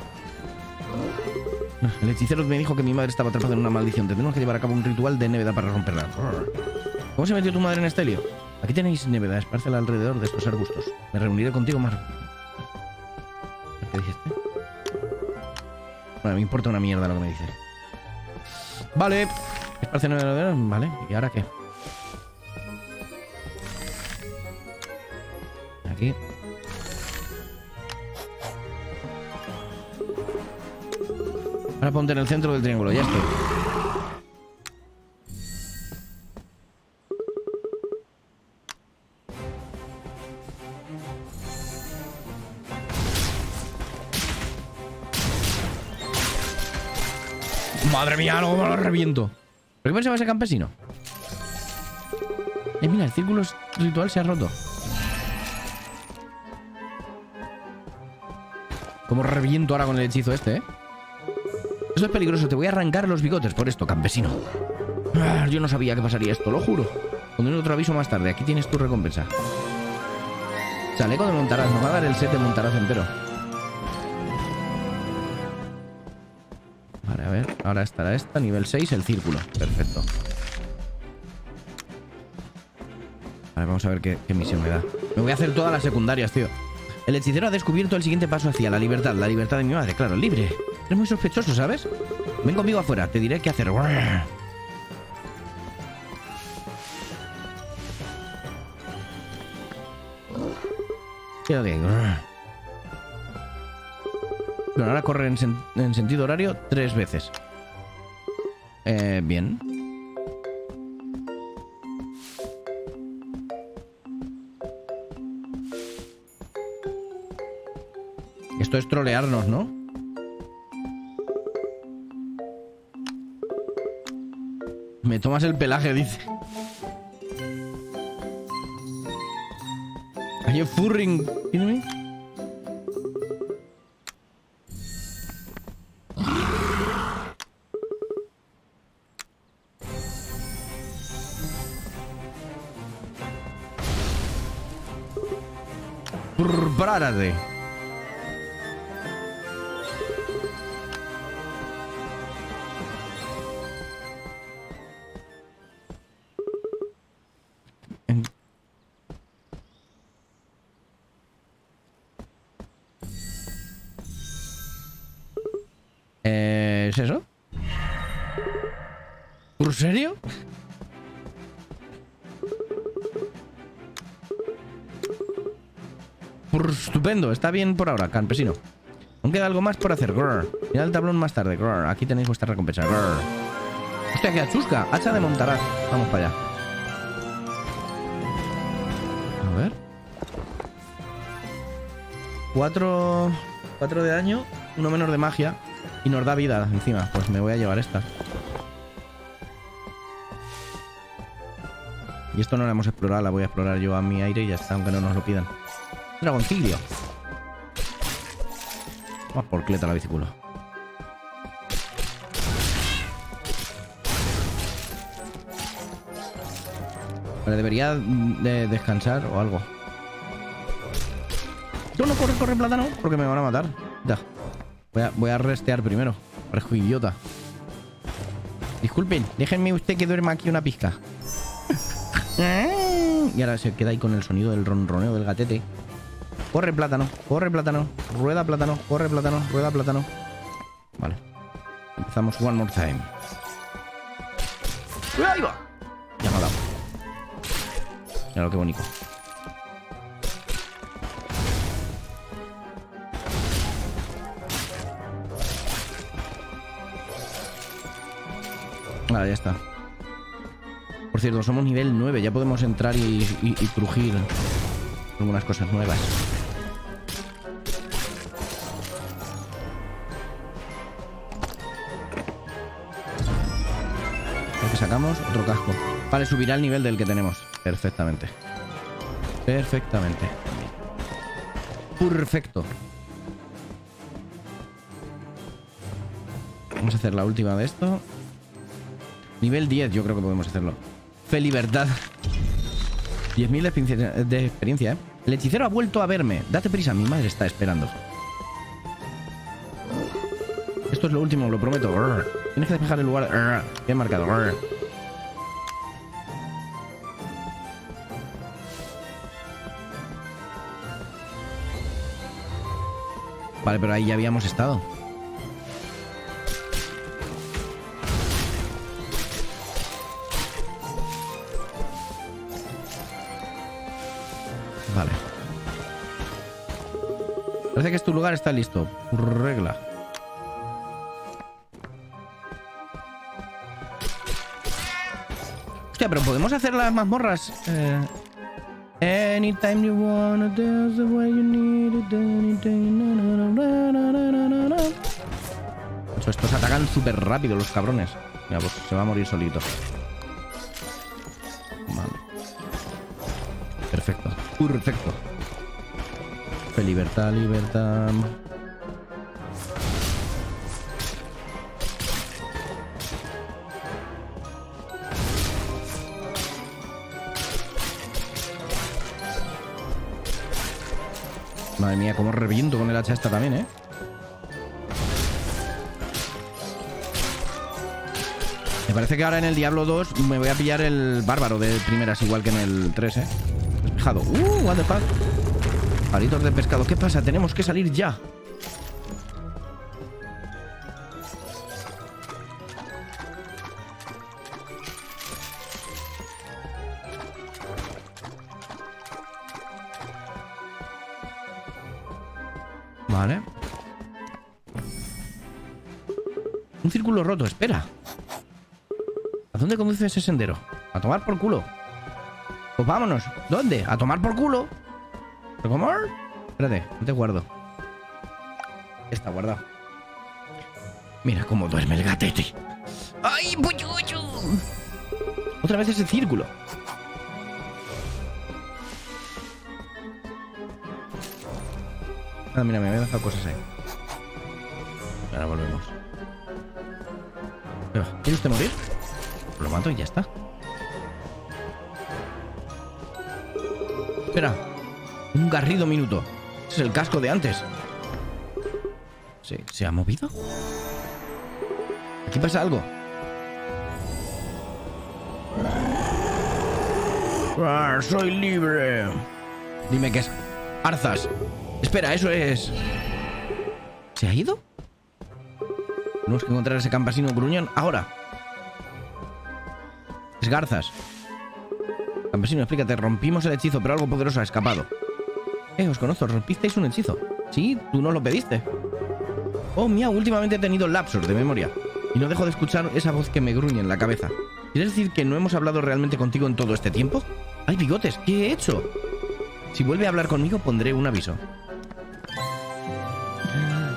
El hechicero me dijo que mi madre estaba atrapada en una maldición. Tendremos que llevar a cabo un ritual de Néveda para romperla. ¿Cómo se metió tu madre en este lío? Aquí tenéis Néveda, espárcela alrededor de estos arbustos. Me reuniré contigo más. ¿Qué dijiste? Bueno, me importa una mierda lo que me dice. Vale. Esparce Néveda, vale. ¿Y ahora qué? Aquí. Ahora ponte en el centro del triángulo, ya estoy. Madre mía, no, me lo reviento. ¿Pero qué pensaba ese campesino? Eh, mira, el círculo ritual se ha roto. ¿Cómo reviento ahora con el hechizo este, eh? Eso es peligroso, te voy a arrancar los bigotes por esto, campesino. Ah, yo no sabía que pasaría esto, lo juro. Pondré otro aviso más tarde, aquí tienes tu recompensa. Chaleco de Montaraz, nos va a dar el set de Montaraz entero. Vale, a ver, ahora estará esta, nivel seis, el círculo. Perfecto. Vale, vamos a ver qué, qué misión me da. Me voy a hacer todas las secundarias, tío. El hechicero ha descubierto el siguiente paso hacia la libertad. La libertad de mi madre, claro, libre. Es muy sospechoso, ¿sabes? Ven conmigo afuera, te diré qué hacer. Quédate. Bueno, ahora corre en, sen en sentido horario tres veces. Eh, bien. Esto es trolearnos, ¿no? Me tomas el pelaje, dice. Are you furring in me? Prepárate. Eh, ¿Es eso? ¿Por serio? Por estupendo, está bien por ahora, campesino. Aún queda algo más por hacer. Grrr. Mirad el tablón más tarde. Grrr. Aquí tenéis vuestra recompensa. Grrr. Hostia, que chusca. Hacha de Montaraz. Vamos para allá. cuatro, cuatro de daño, uno menos de magia y nos da vida encima. Pues me voy a llevar esta. Y esto no la hemos explorado, la voy a explorar yo a mi aire y ya está, aunque no nos lo pidan. Dragoncilio. Más por cleta la bicicula. Vale, debería de descansar o algo. No, no, corre, corre, plátano, porque me van a matar. Ya. Voy a, voy a restear primero. Parezco idiota. Disculpen, déjenme usted que duerma aquí una pizca. Y ahora se queda ahí con el sonido del ronroneo del gatete. Corre, plátano, corre, plátano. Rueda, plátano, corre, plátano, rueda, plátano. Vale. Empezamos one more time. ¡Ahí va! Ya me ha dado. Mira lo que bonito. Vale, ya está. Por cierto, somos nivel nueve. Ya podemos entrar y, y, y crujir algunas cosas nuevas. Lo que sacamos, otro casco. Vale, subirá el nivel del que tenemos. Perfectamente. Perfectamente. Perfecto. Vamos a hacer la última de esto. Nivel diez, yo creo que podemos hacerlo. Fe libertad. diez mil de experiencia, de experiencia, ¿eh? El hechicero ha vuelto a verme. Date prisa, mi madre está esperando. Esto es lo último, lo prometo. Arr. Tienes que despejar el lugar. Arr. Bien marcado. Arr. Vale, pero ahí ya habíamos estado. Vale. Parece que este lugar está listo. Regla. Hostia, pero podemos hacer las mazmorras. Eh... Anytime you wanna dance the way you need it, anytime... Estos atacan súper rápido los cabrones. Mira, pues se va a morir solito. Vale. Perfecto. Perfecto. Fe libertad, libertad. Madre mía, cómo reviento con el hacha esta también, ¿eh? Me parece que ahora en el Diablo dos me voy a pillar el bárbaro de primeras, igual que en el tres, ¿eh? Despejado. Uh, what the fuck. Palitos de pescado. ¿Qué pasa? Tenemos que salir ya. Vale. Un círculo roto, espera. ¿A dónde conduce ese sendero? A tomar por culo. Pues vámonos. ¿Dónde? A tomar por culo. ¿Pero cómo? Espérate, no te guardo. Está guardado. Mira cómo duerme el gatete. ¡Ay, puchucho! Otra vez ese círculo. Ah, mira, me había dejado cosas ahí. Ahora volvemos. ¿Quiere usted morir? Lo mato y ya está. Espera. Un garrido minuto. Ese es el casco de antes. ¿Se, ¿se ha movido? Aquí pasa algo. Ah, soy libre. Dime que es Arzas. Espera, eso es... ¿Se ha ido? Tenemos que encontrar ese campesino gruñón ahora. Es Garzas. Campesino, explícate. Rompimos el hechizo, pero algo poderoso ha escapado. Eh, os conozco. Rompisteis un hechizo. Sí, tú no lo pediste. Oh, mía, últimamente he tenido lapsos de memoria. Y no dejo de escuchar esa voz que me gruñe en la cabeza. ¿Quieres decir que no hemos hablado realmente contigo en todo este tiempo? ¡Ay, bigotes! ¿Qué he hecho? Si vuelve a hablar conmigo, pondré un aviso.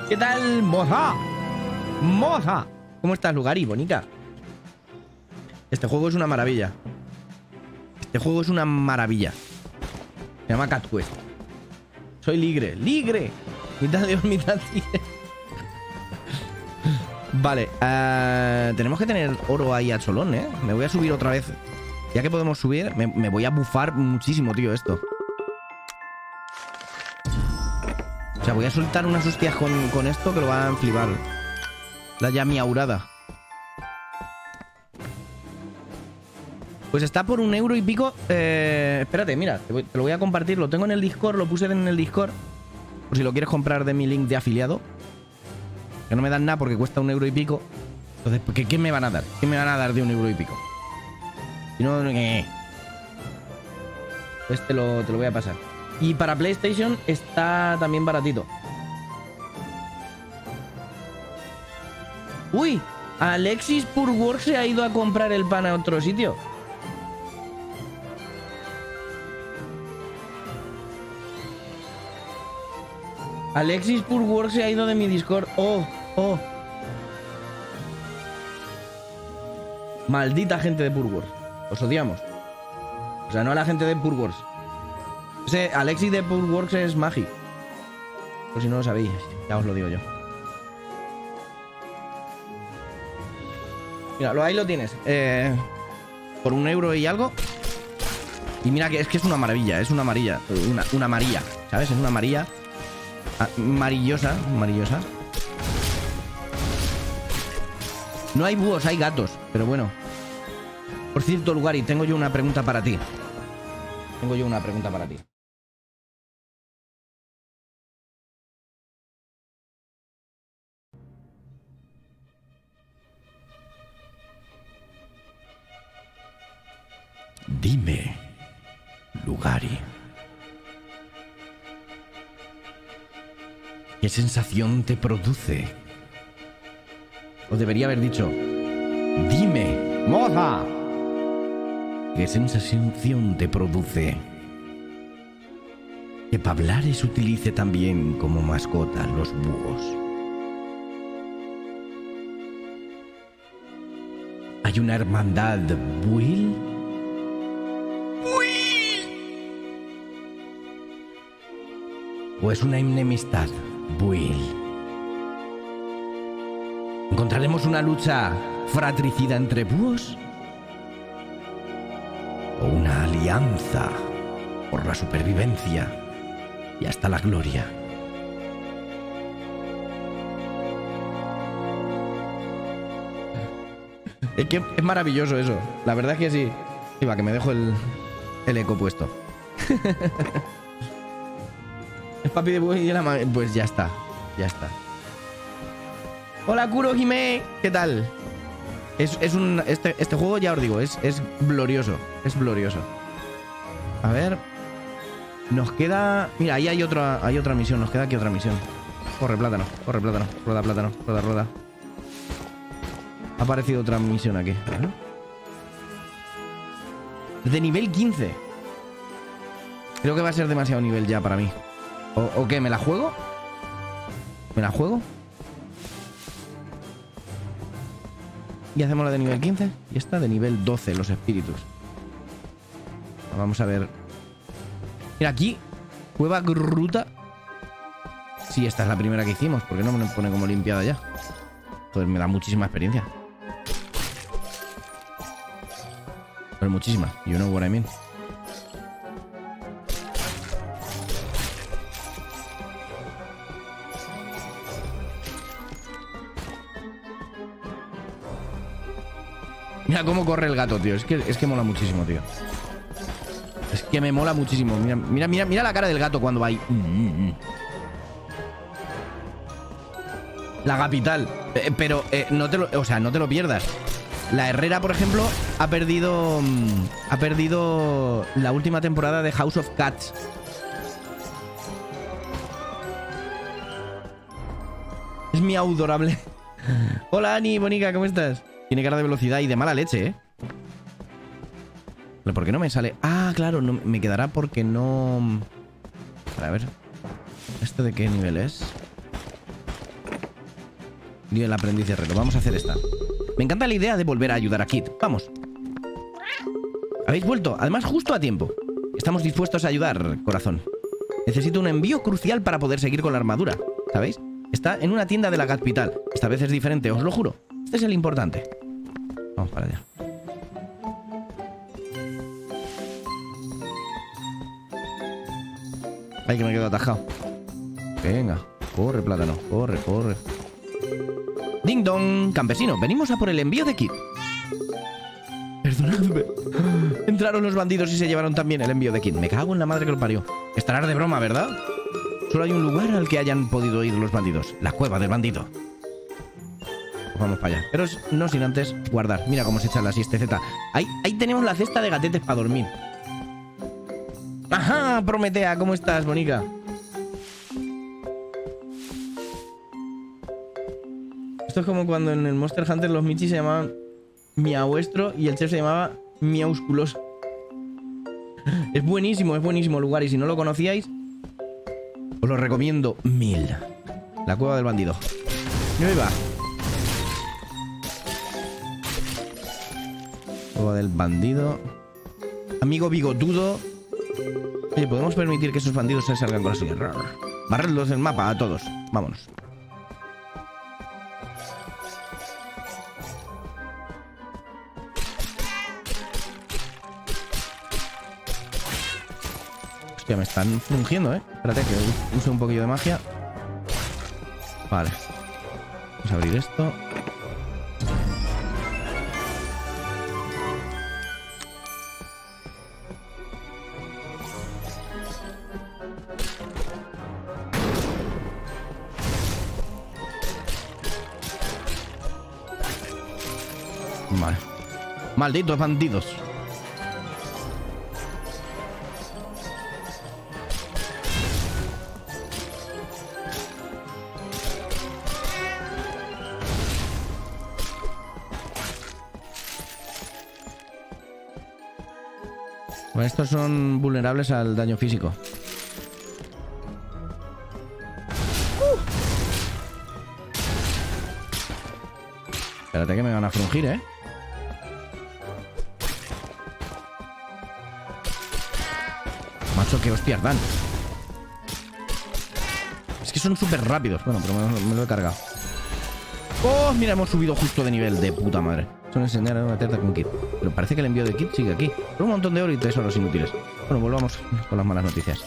¿Qué tal, moza? ¡Moza! ¿Cómo estás, Lugari, bonita? Este juego es una maravilla. Este juego es una maravilla. Se llama Cat Quest. Soy ligre. ¡Ligre! Mitad de mitad tigre. Vale. Uh, tenemos que tener oro ahí a cholón, ¿eh? Me voy a subir otra vez. Ya que podemos subir, me, me voy a bufar muchísimo, tío, esto. O sea, voy a soltar unas hostias con, con esto que lo van a flipar. La ya miaurada. Pues está por un euro y pico. Eh, espérate, mira, te, voy, te lo voy a compartir. Lo tengo en el Discord, lo puse en el Discord. Por si lo quieres comprar de mi link de afiliado. Que no me dan nada porque cuesta un euro y pico. Entonces, ¿qué, qué me van a dar? ¿Qué me van a dar de un euro y pico? Si no, ¿qué? Este lo, te lo voy a pasar. Y para PlayStation está también baratito. Uy, Alexis Purwork se ha ido a comprar el pan a otro sitio. Alexis Purwork se ha ido de mi Discord. Oh, oh. Maldita gente de Purworks. Os odiamos. O sea, no a la gente de Purworks. Ese Alexis de Purworks es Magi. Por si no lo sabéis, ya os lo digo yo. Mira, lo, ahí lo tienes. Eh, por un euro y algo. Y mira que es que es una maravilla. Es una amarilla. Una, una amarilla. ¿Sabes? Es una amarilla. Amarillosa. Amarillosa. No hay búhos, hay gatos. Pero bueno. Por cierto, Lugari, tengo yo una pregunta para ti. Tengo yo una pregunta para ti. Dime, Lugari, ¿qué sensación te produce? Os debería haber dicho. Dime, ¡Moza! ¿qué sensación te produce que Pablares utilice también como mascota los búhos? ¿Hay una hermandad buil? ¿O es una enemistad buil? ¿Encontraremos una lucha fratricida entre búhos? ¿O una alianza por la supervivencia y hasta la gloria? Es que es maravilloso eso. La verdad es que sí. Sí, va, que me dejo el, el eco puesto. Es papi de búho y la ma- Pues ya está. Ya está. Hola, Kuro Hime. ¿Qué tal? Es, es un... Este, este juego, ya os digo, es, es glorioso. Es glorioso. A ver. Nos queda... Mira, ahí hay otra, hay otra misión. Nos queda aquí otra misión. Corre, plátano. Corre, plátano. Rueda, plátano. Rueda, rueda. Ha aparecido otra misión aquí. A ver. De nivel quince. Creo que va a ser demasiado nivel ya para mí. ¿O, o qué? ¿Me la juego? ¿Me la juego? Y hacemos la de nivel quince. Y esta de nivel doce, los espíritus. Vamos a ver. Mira, aquí. Cueva Gruta. Sí, esta es la primera que hicimos. ¿Por qué no me pone como limpiada ya? Pues me da muchísima experiencia. Pero muchísima. You know what I mean. Mira cómo corre el gato, tío. Es que, es que mola muchísimo, tío. Es que me mola muchísimo. Mira, mira, mira, mira la cara del gato cuando va ahí. La capital. Eh, pero eh, no te lo, o sea, no te lo pierdas. La Herrera, por ejemplo, ha perdido. Mmm, ha perdido la última temporada de House of Cats. Es mi adorable. Hola, Ani, bonica, ¿cómo estás? Tiene cara de velocidad y de mala leche, ¿eh? ¿Pero por qué no me sale? Ah, claro, no, me quedará porque no... A ver. ¿Este de qué nivel es? Día del aprendiz herrero. Vamos a hacer esta. Me encanta la idea de volver a ayudar a Kit. Vamos. Habéis vuelto, además justo a tiempo. Estamos dispuestos a ayudar, corazón. Necesito un envío crucial para poder seguir con la armadura. ¿Sabéis? Está en una tienda de la capital. Esta vez es diferente, os lo juro. Este es el importante. Vamos para allá. Ay, que me quedo atajado. Venga, corre, plátano. Corre, corre. Ding dong, campesino. Venimos a por el envío de Kit. Perdonadme. Entraron los bandidos y se llevaron también el envío de Kit. Me cago en la madre que lo parió. Estará de broma, ¿verdad? Solo hay un lugar al que hayan podido ir los bandidos. La cueva del bandido. Pues vamos para allá. Pero no sin antes guardar. Mira cómo se echa la siesteceta. Ahí, ahí tenemos la cesta de gatetes para dormir. Ajá, Prometea, ¿cómo estás, bonica? Esto es como cuando en el Monster Hunter los Michis se llamaban Miauestro y el chef se llamaba Miausculoso. Es buenísimo, es buenísimo lugar. Y si no lo conocíais, os lo recomiendo mil. La cueva del bandido. No iba. Cueva del bandido. Amigo bigotudo. Oye, podemos permitir que esos bandidos se salgan con la suya. Barredlos del mapa a todos. Vámonos. Hostia, me están fungiendo, ¿eh? Espérate que use un poquillo de magia. Vale. Vamos a abrir esto. Vale. Malditos bandidos. Bueno, estos son vulnerables al daño físico. Uh. Espérate que me van a frungir, ¿eh? Macho, qué hostias dan. Es que son súper rápidos. Bueno, pero me, me lo he cargado. ¡Oh! Mira, hemos subido justo de nivel. De puta madre. Son enseñar a una teta con Kit. Pero parece que el envío de Kit sigue aquí. Pero un montón de oro y tesoros inútiles. Bueno, volvamos con las malas noticias.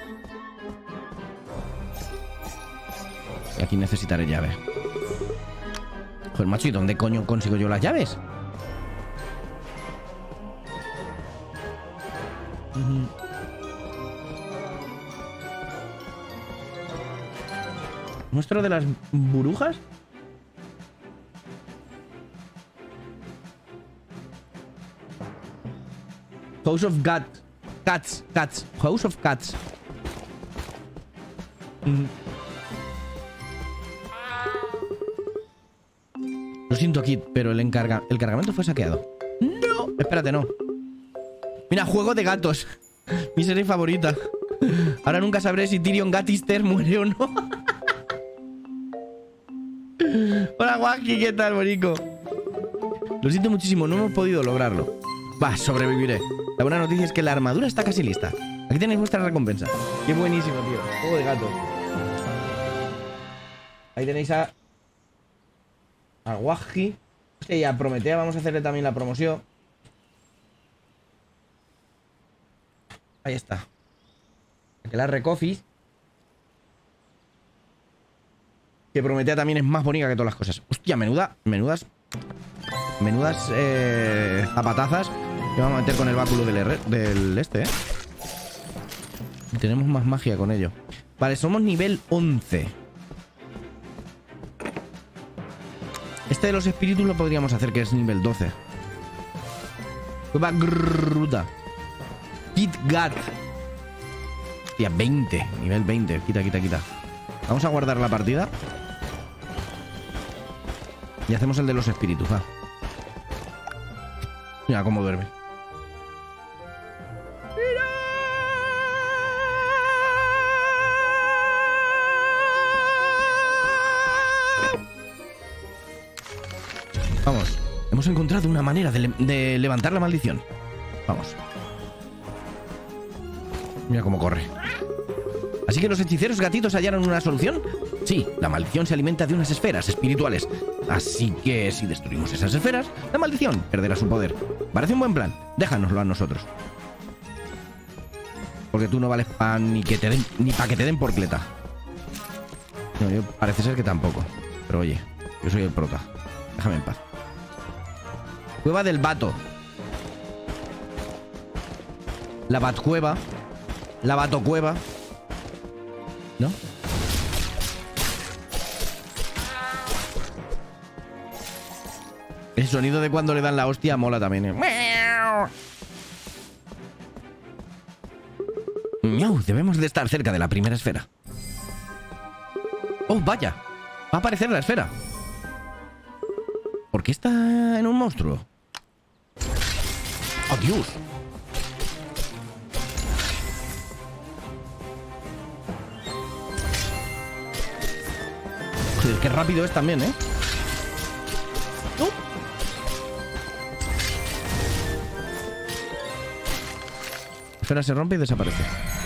Y aquí necesitaré llave. Joder, macho, ¿y dónde coño consigo yo las llaves? Uh-huh. ¿Muestro de las burbujas? House of Cats. Cats, cats. House of Cats. Mm. Lo siento, Kit, pero el, encarga el cargamento fue saqueado. ¡No! Espérate, no. Mira, juego de gatos. Mi serie favorita. Ahora nunca sabré si Tyrion Gattister muere o no. Hola, Waki, ¿qué tal, bonico? Lo siento muchísimo, no hemos podido lograrlo. Va, sobreviviré. La buena noticia es que la armadura está casi lista. Aquí tenéis vuestra recompensa. Qué buenísimo, tío. Juego de gatos. Ahí tenéis a... a Waki. Hostia, y a Prometea vamos a hacerle también la promoción. Ahí está. Que la recofis. Que Prometea también es más bonita que todas las cosas. Hostia, menuda, menudas Menudas eh, zapatazas que vamos a meter con el báculo del, R del este, ¿eh? Y tenemos más magia con ello. Vale, somos nivel once. Este de los espíritus lo podríamos hacer, que es nivel doce. Cueva Gruta. Kit Gat. Hostia, veinte. Nivel veinte. Quita, quita, quita. Vamos a guardar la partida. Y hacemos el de los espíritus, va. Mira cómo duerme. encontrado una manera de, le de levantar la maldición. Vamos. Mira cómo corre. ¿Así que los hechiceros gatitos hallaron una solución? Sí, la maldición se alimenta de unas esferas espirituales. Así que si destruimos esas esferas, la maldición perderá su poder. Parece un buen plan. Déjanoslo a nosotros. Porque tú no vales pa ni que te den, ni para que te den por cleta. No, yo parece ser que tampoco. Pero oye, yo soy el prota. Déjame en paz. Cueva del Vato. La Batcueva. La Batocueva. ¿No? El sonido de cuando le dan la hostia mola también, ¿eh? Miau, debemos de estar cerca de la primera esfera. ¡Oh, vaya! Va a aparecer la esfera. ¿Por qué está en un monstruo? ¡Oh, Dios! Joder, qué rápido es también, ¿eh? ¡Uh! La esfera se rompe y desaparece.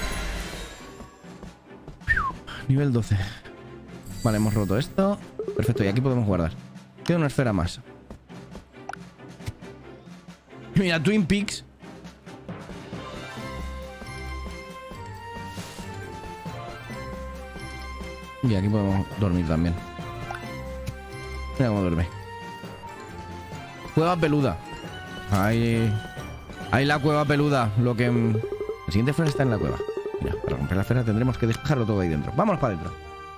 Nivel doce. Vale, hemos roto esto. Perfecto, y aquí podemos guardar. Queda una esfera más. Mira, Twin Peaks. Y aquí podemos dormir también. Mira cómo duerme. Cueva peluda. Ahí. Ahí la cueva peluda. Lo que... La siguiente esfera está en la cueva. Mira, para romper la esfera tendremos que despejarlo todo ahí dentro. Vámonos para adentro.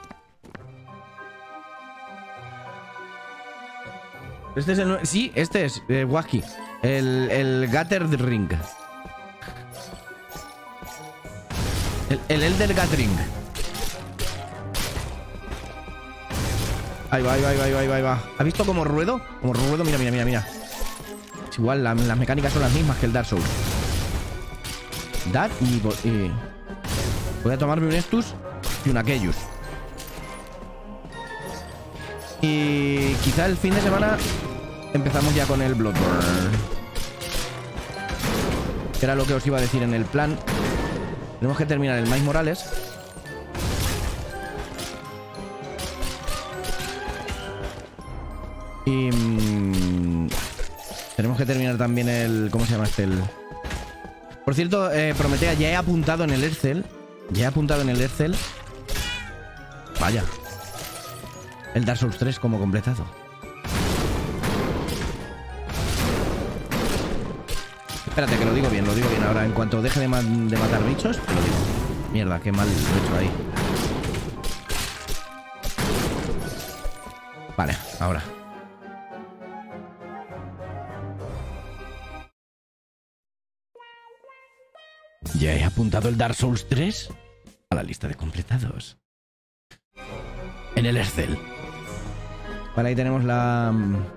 Este es el... Sí, este es eh, Wacky. El, el Gathered Ring. El, el Elder Gathering. Ahí va, ahí va, ahí va, ahí va, ahí va. ¿Has visto cómo ruedo? Como ruedo, mira, mira, mira, mira. Es igual, la, las mecánicas son las mismas que el Dark Souls. Dar y, y... Voy a tomarme un Estus y un Aquellos. Y quizá el fin de semana empezamos ya con el Bloodborne. Que era lo que os iba a decir en el plan. Tenemos que terminar el Miles Morales. Y... Mmm, tenemos que terminar también el... ¿Cómo se llama este? El... Por cierto, eh, Prometea, ya he apuntado en el Excel. Ya he apuntado en el Excel. Vaya. El Dark Souls tres como completado. Espérate, que lo digo bien, lo digo bien ahora. En cuanto deje de, ma de matar bichos, te lo digo. Mierda, qué mal lo he hecho ahí. Vale, ahora. Ya he apuntado el Dark Souls tres a la lista de completados. En el Excel. Vale, ahí tenemos la...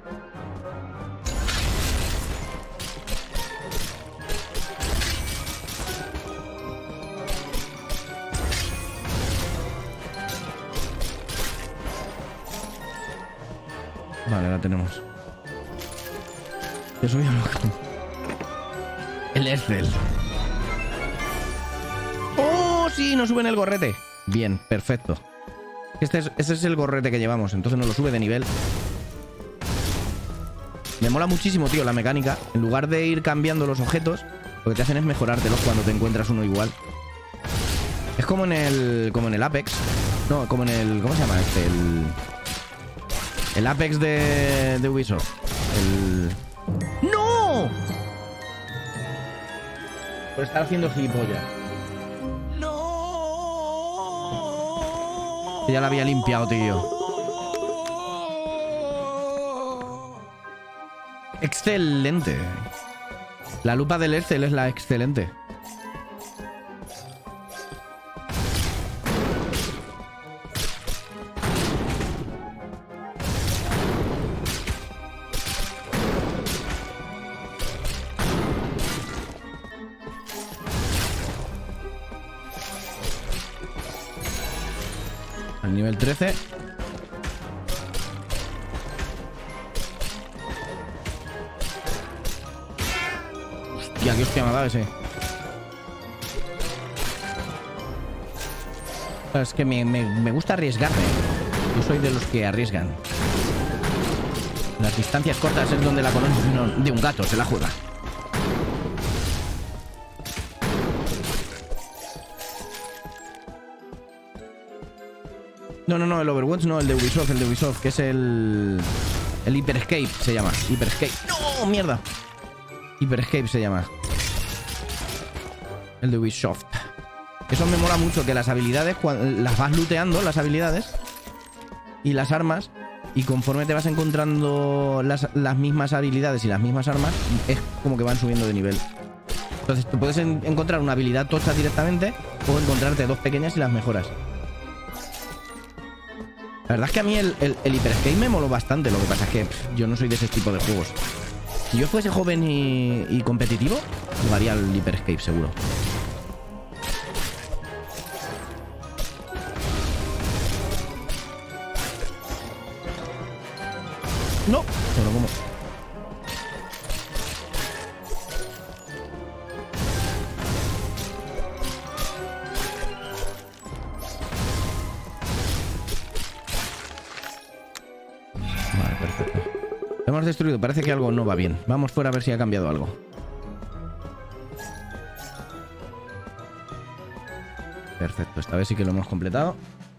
Vale, la tenemos. Yo soy el Excel. ¡Oh, sí! Nos suben el gorrete. Bien, perfecto. Este es, este es el gorrete que llevamos, entonces nos lo sube de nivel. Me mola muchísimo, tío, la mecánica. En lugar de ir cambiando los objetos, lo que te hacen es mejorártelos cuando te encuentras uno igual. Es como en el... Como en el Apex. No, como en el... ¿Cómo se llama este? El... El Apex de, de Ubisoft. El... ¡No! Por estar haciendo gilipollas. ¡No! Ya la había limpiado, tío. Excelente. La lupa del Excel es la excelente. Al nivel trece. qué hostia me ha dado ese. Es que me, me, me gusta arriesgarme. Yo soy de los que arriesgan. Las distancias cortas es donde la colonia de un gato se la juega. No, no, no, el Overwatch no, el de Ubisoft, el de Ubisoft, que es el... El Hyper Escape se llama. Hyper Escape. ¡No! ¡Mierda! Hyper Escape se llama. El de Ubisoft. Eso me mola mucho, que las habilidades, las vas looteando, las habilidades y las armas, y conforme te vas encontrando las, las mismas habilidades y las mismas armas, es como que van subiendo de nivel. Entonces tú puedes en, encontrar una habilidad tocha directamente o encontrarte dos pequeñas y las mejoras. La verdad es que a mí el, el, el Hyper Escape me moló bastante. Lo que pasa es que pff, yo no soy de ese tipo de juegos. Si yo fuese joven y, y competitivo, jugaría al Hyper Escape seguro. No, pero ¿cómo? Vale, perfecto. Lo hemos destruido. Parece que algo no va bien. Vamos fuera a ver si ha cambiado algo. Perfecto. Esta vez sí que lo hemos completado.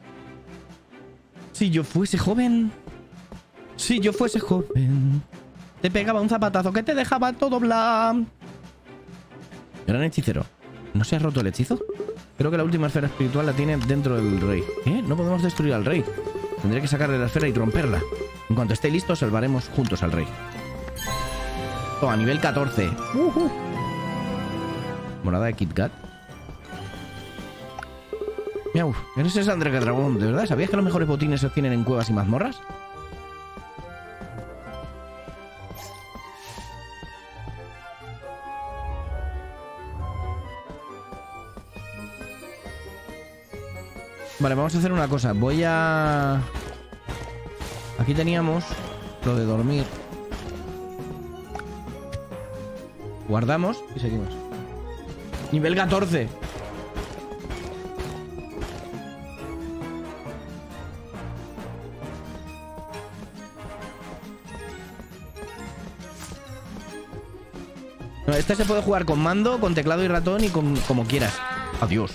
Si yo fuese joven... Si yo fuese joven, te pegaba un zapatazo que te dejaba todo blanco. Gran hechicero. ¿No se ha roto el hechizo? Creo que la última esfera espiritual la tiene dentro del rey. ¿Qué? No podemos destruir al rey. Tendré que sacarle la esfera y romperla. En cuanto esté listo, salvaremos juntos al rey. Toma, nivel catorce. Uh-huh. Morada de Kit Kat. Miau, eres ese André Dragón. ¿De verdad? ¿Sabías que los mejores botines se obtienen en cuevas y mazmorras? Vale, vamos a hacer una cosa. Voy a... Aquí teníamos lo de dormir. Guardamos y seguimos. Nivel catorce. No, este se puede jugar con mando, con teclado y ratón y con como quieras. Adiós.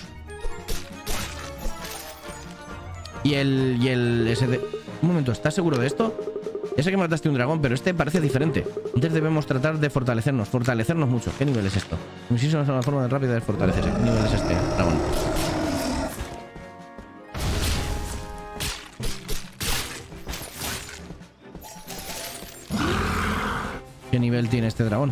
Y el... Y el... Ese de... Un momento, ¿estás seguro de esto? Ya sé que mataste un dragón, pero este parece diferente. Antes debemos tratar de fortalecernos. Fortalecernos mucho. ¿Qué nivel es esto? Muchísimo es una forma rápida de fortalecerse. ¿Qué nivel es este dragón? ¿Qué nivel tiene este dragón?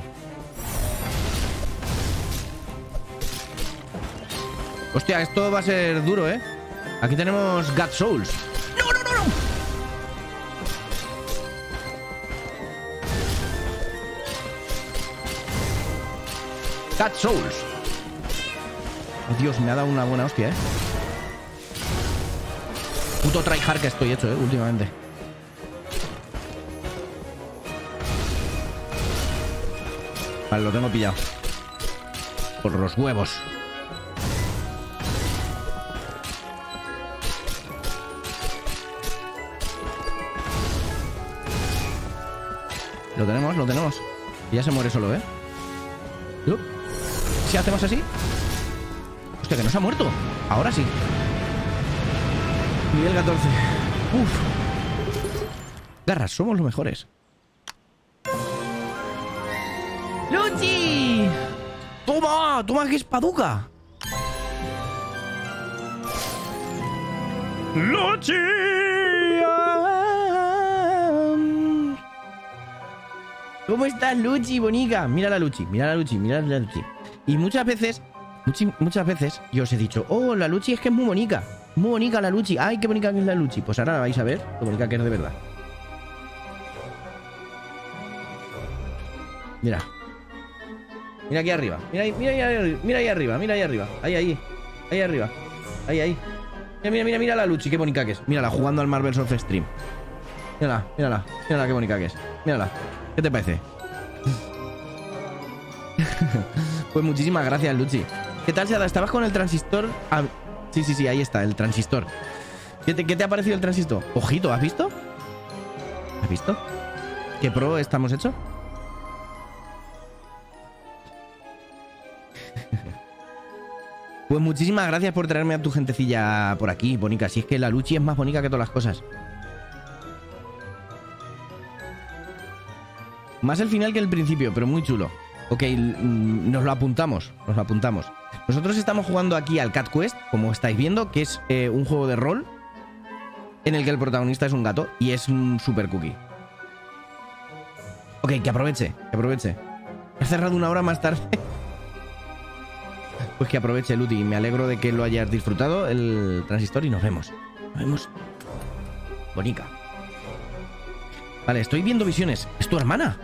Hostia, esto va a ser duro, ¿eh? Aquí tenemos God Souls. ¡No, no, no, no! God Souls. Oh, Dios, me ha dado una buena hostia, ¿eh? Puto tryhard que estoy hecho, ¿eh? Últimamente. Vale, lo tengo pillado. Por los huevos. Lo tenemos, lo tenemos. Y ya se muere solo, ¿eh? ¿Yo? Si hacemos así. Hostia, que no se ha muerto. Ahora sí. Nivel catorce. Uf. Garras, somos los mejores. ¡Luchi! ¡Toma! ¡Toma que espaduca! ¡Luchi! ¿Cómo estás, Luchi, bonica? Mira la Luchi, mira la Luchi, mira la Luchi. Y muchas veces, muchi, muchas veces yo os he dicho, oh, la Luchi es que es muy bonita. Muy bonita la Luchi. Ay, qué bonita que es la Luchi. Pues ahora la vais a ver lo bonita que es de verdad. Mira. Mira aquí arriba. Mira ahí, mira ahí, mira ahí arriba, mira ahí arriba. Ahí, ahí. Ahí arriba. Ahí, ahí. Mira, mira, mira, mira la Luchi, qué bonita que es. Mírala jugando al Marvel's of Stream. Mírala, mírala, mírala qué bonita que es. Mírala. ¿Qué te parece? Pues muchísimas gracias, Luchi. ¿Qué tal, Sada? ¿Estabas con el transistor? Ah, sí, sí, sí, ahí está, el transistor. ¿Qué te, ¿Qué te ha parecido el transistor? Ojito, ¿has visto? ¿Has visto? ¿Qué pro estamos hechos? Pues muchísimas gracias por traerme a tu gentecilla por aquí, Bonica. Si es que la Luchi es más bonita que todas las cosas. Más el final que el principio, pero muy chulo. Ok, nos lo apuntamos, nos lo apuntamos. Nosotros estamos jugando aquí al Cat Quest, como estáis viendo, que es eh, un juego de rol en el que el protagonista es un gato y es un super cookie. Ok, que aproveche, que aproveche. He cerrado una hora más tarde. Pues que aproveche, Luti. Me alegro de que lo hayas disfrutado, el transistor, y nos vemos. Nos vemos. Bonica. Vale, estoy viendo visiones. ¿Es tu hermana?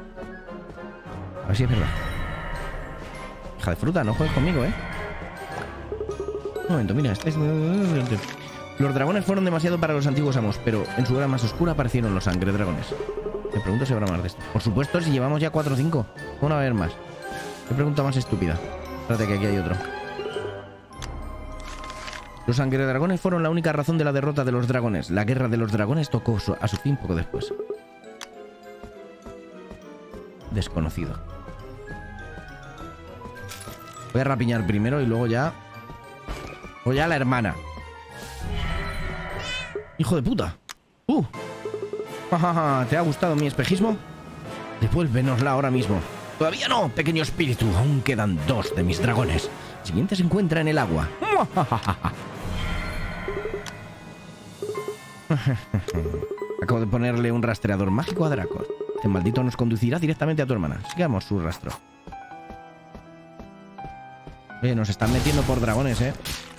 A ver si es verdad. Hija de fruta, no juegues conmigo, ¿eh? Un momento, mira, este es... Los dragones fueron demasiado para los antiguos amos, pero en su hora más oscura aparecieron los sangre dragones. Me pregunto si habrá más de esto. Por supuesto, si llevamos ya cuatro o cinco. ¿Cómo no va a haber más? Qué pregunta más estúpida. Espérate que aquí hay otro. Los sangre dragones fueron la única razón de la derrota de los dragones. La guerra de los dragones tocó a su fin poco después. Desconocido. Voy a rapiñar primero y luego ya... O ya la hermana. ¡Hijo de puta! ¡Uh! ¿Te ha gustado mi espejismo? Devuélvenosla ahora mismo. Todavía no, pequeño espíritu. Aún quedan dos de mis dragones. El siguiente se encuentra en el agua. Acabo de ponerle un rastreador mágico a Draco. Este maldito nos conducirá directamente a tu hermana. Sigamos su rastro. Oye, nos están metiendo por dragones, ¿eh?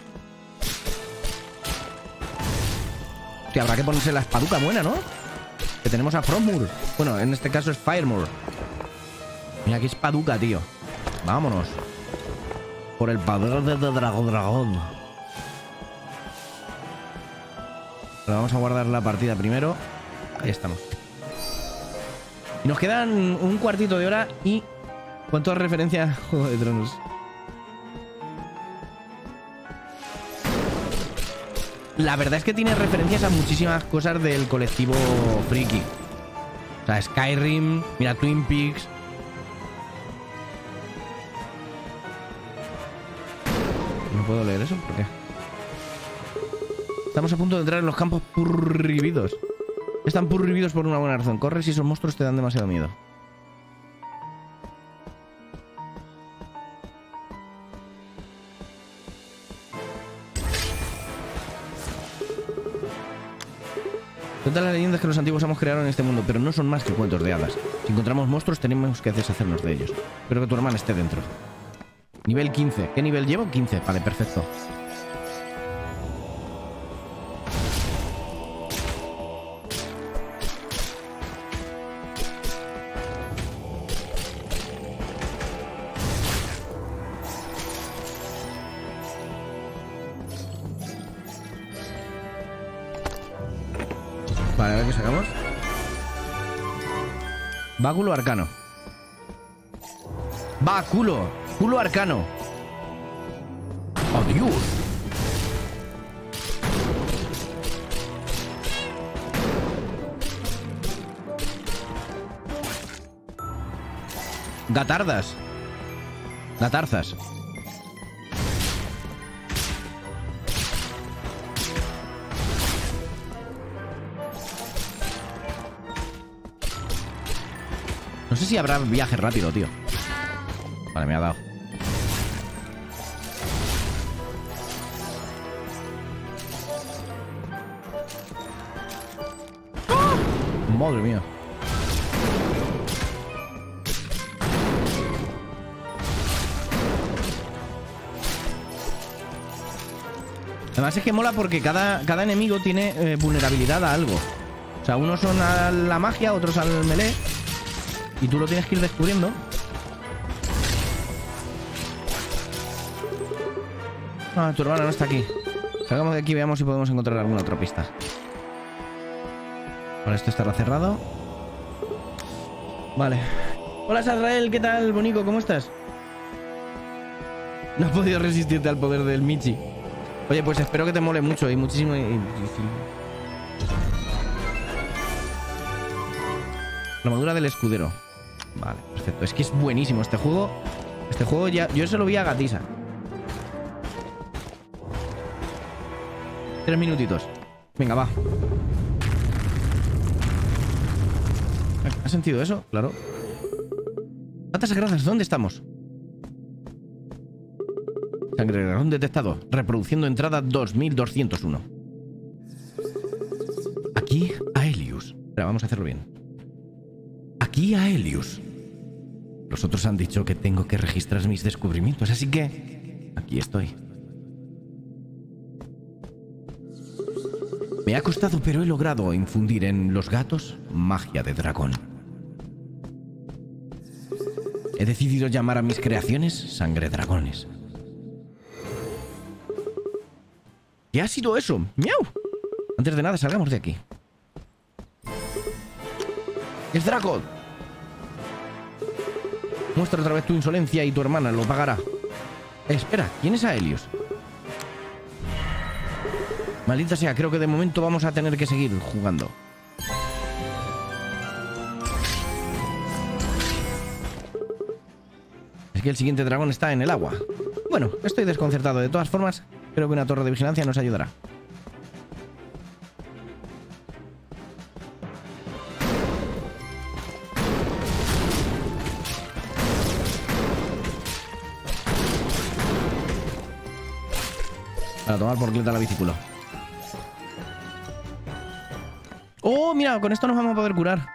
Hostia, habrá que ponerse la espaduca buena, ¿no? Que tenemos a Frostmourne. Bueno, en este caso es Firemourne. Mira qué espaduca, tío. Vámonos. Por el poder de dragón dragón. Pero vamos a guardar la partida primero. Ahí estamos. Y nos quedan un cuartito de hora y... ¿Cuántas referencias? Juego de Tronos. La verdad es que tiene referencias a muchísimas cosas del colectivo friki. O sea, Skyrim, mira, Twin Peaks. No puedo leer eso, ¿por qué? Estamos a punto de entrar en los campos prohibidos. Están prohibidos por una buena razón. Corres y esos monstruos te dan demasiado miedo. Cuentan las leyendas que los antiguos amos crearon en este mundo, pero no son más que cuentos de hadas. Si encontramos monstruos, tenemos que deshacernos de ellos. Espero que tu hermana esté dentro. Nivel quince. ¿Qué nivel llevo? quince. Vale, perfecto. Vale, a ver qué sacamos. Báculo arcano. Báculo. Culo arcano. ¡Adiós! Gatardas. Gatarzas. No sé si habrá viaje rápido, tío. Vale, me ha dado. ¡Oh! Madre mía. Además es que mola porque cada, cada enemigo tiene eh, vulnerabilidad a algo. O sea, unos son a la magia, otros al melee. Y tú lo tienes que ir descubriendo. Ah, tu hermana no está aquí. Salgamos de aquí y veamos si podemos encontrar alguna otra pista. Vale, esto estará cerrado. Vale. Hola, Azrael, ¿qué tal, bonico? ¿Cómo estás? No has podido resistirte al poder del Michi. Oye, pues espero que te mole mucho y muchísimo. Y, y, y... La armadura del escudero. Vale, perfecto. Es que es buenísimo este juego. Este juego ya... Yo se lo vi a Gatisa. Tres minutitos. Venga, va. ¿Has sentido eso? Claro. Patas sagradas, ¿dónde estamos? Sangre de dragón detectado. Reproduciendo entrada dos mil doscientos uno. Aquí a Helios. Espera, vamos a hacerlo bien. Aquí a Helios. Los otros han dicho que tengo que registrar mis descubrimientos, así que aquí estoy. Me ha costado, pero he logrado infundir en los gatos magia de dragón. He decidido llamar a mis creaciones sangre dragones. ¿Qué ha sido eso? ¡Miau! Antes de nada, salgamos de aquí. ¡Es Draco! Muestra otra vez tu insolencia y tu hermana lo pagará. Eh, espera, ¿quién es Aelios? Maldita sea, creo que de momento vamos a tener que seguir jugando. Es que el siguiente dragón está en el agua. Bueno, estoy desconcertado. De todas formas, creo que una torre de vigilancia nos ayudará. Para tomar por cleta la bicicula. ¡Oh, mira! Con esto nos vamos a poder curar.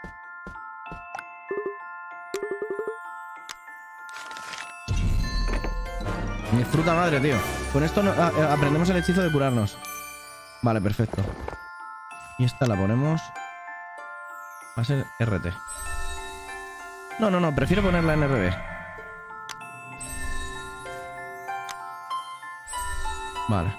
Mi fruta madre, tío. Con esto no, a, aprendemos el hechizo de curarnos. Vale, perfecto. Y esta la ponemos... Va a ser R T. No, no, no. Prefiero ponerla en R B. Vale.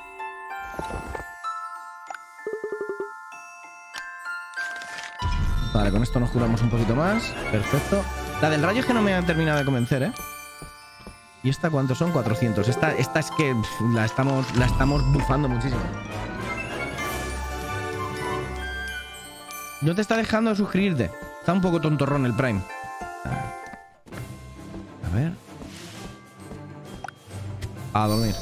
Vale, con esto nos curamos un poquito más. Perfecto. La del rayo es que no me ha terminado de convencer, ¿eh? ¿Y esta cuántos son? cuatrocientos. Esta, esta es que pff, la estamos, la estamos bufando muchísimo. No te está dejando suscribirte. Está un poco tontorrón el Prime. A ver. A dormir.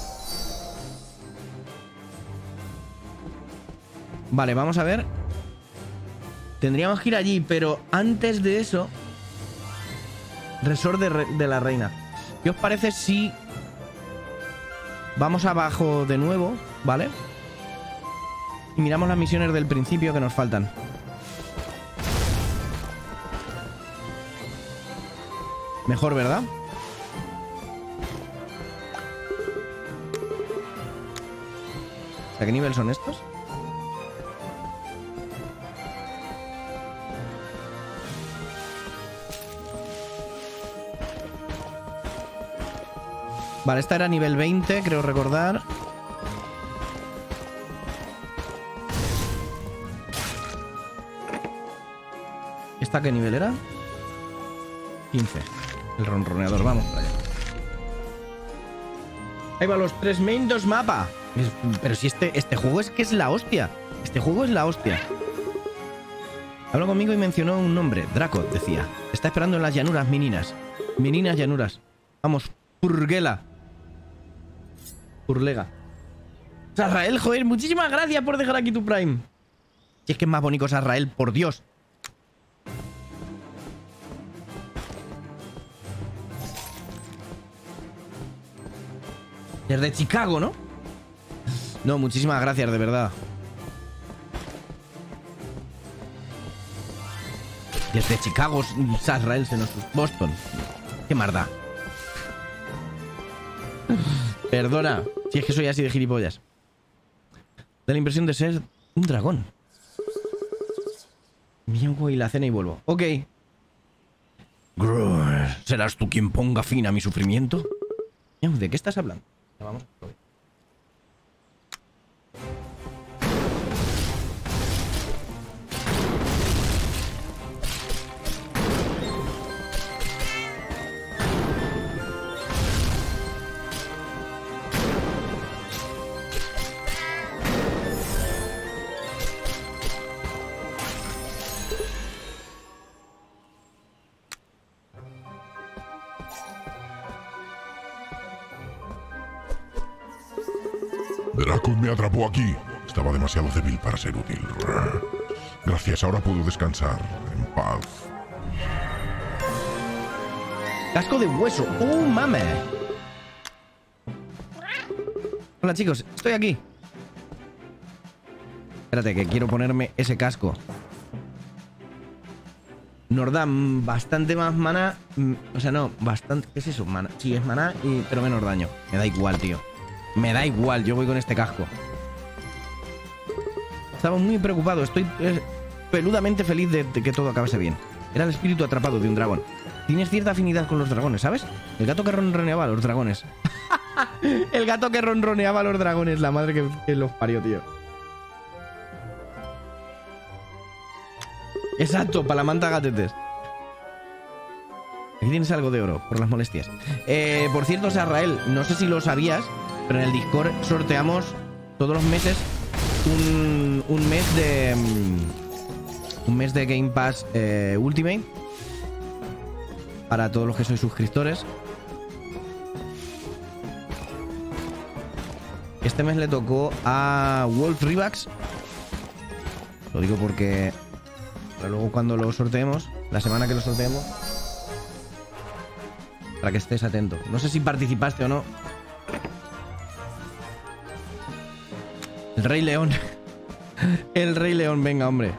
Vale, vamos a ver. Tendríamos que ir allí, pero antes de eso... Resort de, re de la reina. ¿Qué os parece si... Vamos abajo de nuevo, ¿vale? Y miramos las misiones del principio que nos faltan. Mejor, ¿verdad? ¿A qué nivel son estos? Vale, esta era nivel veinte, creo recordar. ¿Esta qué nivel era? quince. El ronroneador, vamos para allá. Ahí va los tres main, dos mapa. Pero si este, este juego es que es la hostia. Este juego es la hostia. Habló conmigo y mencionó un nombre. Draco, decía. Está esperando en las llanuras, meninas. Meninas llanuras. Vamos, Purguela. Purlega. Sarrael, joder, muchísimas gracias por dejar aquí tu Prime. Si es que es más bonito Sarrael, por Dios. Desde Chicago, ¿no? No, muchísimas gracias, de verdad. Desde Chicago, Sarrael se nos... Boston. Qué marda. Perdona, si es que soy así de gilipollas. Da la impresión de ser un dragón. Miau y la cena y vuelvo. Ok. Grrr, ¿serás tú quien ponga fin a mi sufrimiento? Miau, ¿de qué estás hablando? Vamos. Dracon me atrapó aquí. Estaba demasiado débil para ser útil. Gracias, ahora puedo descansar en paz. Casco de hueso. ¡Oh, mame! Hola, chicos. Estoy aquí. Espérate, que quiero ponerme ese casco. Nos da bastante más maná. O sea, no, bastante... ¿Qué es eso? Maná. Sí, es maná, y... pero menos daño. Me da igual, tío. Me da igual, yo voy con este casco. Estaba muy preocupado. Estoy eh, peludamente feliz de, de que todo acabase bien. Era el espíritu atrapado de un dragón. Tienes cierta afinidad con los dragones, ¿sabes? El gato que ronroneaba a los dragones. El gato que ronroneaba a los dragones. La madre que, que los parió, tío. Exacto, para la manta gatetes. Aquí tienes algo de oro, por las molestias. Eh, por cierto, Sarrael, no sé si lo sabías, pero en el Discord sorteamos todos los meses un, un mes de... Un mes de Game Pass eh, Ultimate para todos los que sois suscriptores. Este mes le tocó a Wolf Rivax. Lo digo porque... Pero luego cuando lo sorteemos, la semana que lo sorteemos, para que estés atento. No sé si participaste o no. El Rey León. El Rey León, venga, hombre.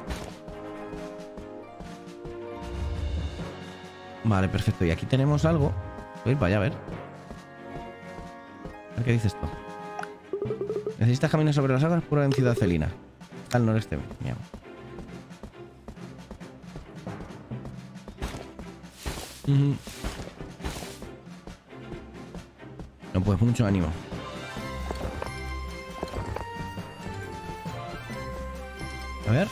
Vale, perfecto. Y aquí tenemos algo. Voy a ir para allá, a ver. A ver qué dice esto. Necesitas caminar sobre las aguas pura en Ciudad Celina. Está al noreste. Mira. Mm. No, pues mucho ánimo. A ver.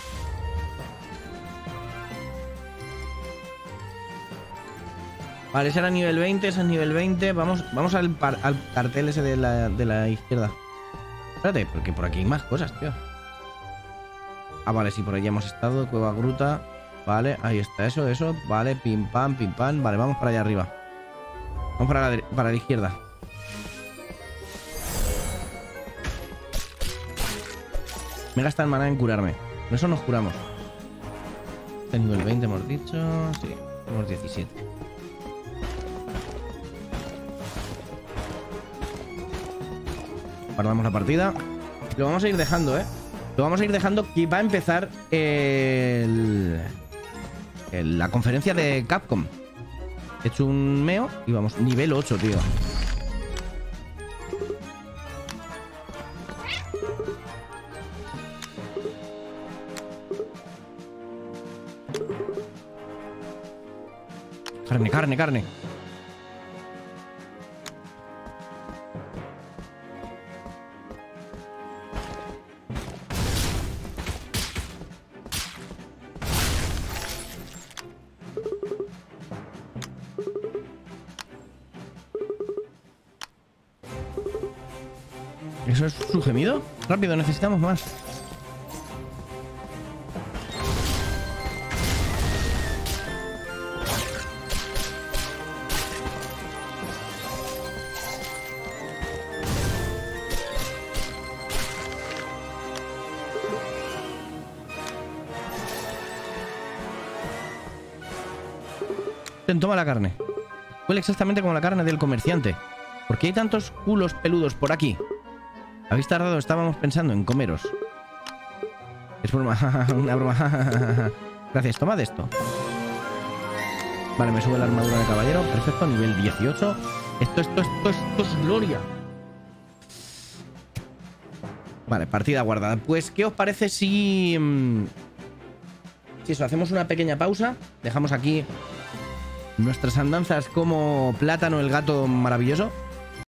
Vale, ese era nivel veinte, ese es nivel veinte. Vamos, vamos al, par, al cartel ese de la, de la izquierda. Espérate, porque por aquí hay más cosas, tío. Ah, vale, sí, por ahí ya hemos estado. Cueva Gruta. Vale, ahí está, eso, eso. Vale, pim pam, pim pam. Vale, vamos para allá arriba. Vamos para la, para la izquierda. Me gasta el maná en curarme. Con eso nos curamos. Este nivel veinte hemos dicho. Sí, hemos diecisiete. Guardamos la partida. Lo vamos a ir dejando, ¿eh? Lo vamos a ir dejando, que va a empezar el... el la conferencia de Capcom. He hecho un meo y vamos, nivel ocho, tío. Carne, carne, carne. ¿Eso es su gemido? Rápido, necesitamos más. Ten, toma la carne. Huele exactamente como la carne del comerciante. ¿Por qué hay tantos culos peludos por aquí? Habéis tardado, estábamos pensando en comeros. Es broma, una broma. Gracias, toma de esto. Vale, me sube la armadura de caballero. Perfecto, nivel dieciocho. Esto, esto, esto, esto es gloria. Vale, partida guardada. Pues, ¿qué os parece si... Si eso, hacemos una pequeña pausa? Dejamos aquí nuestras andanzas como Plátano, el gato maravilloso.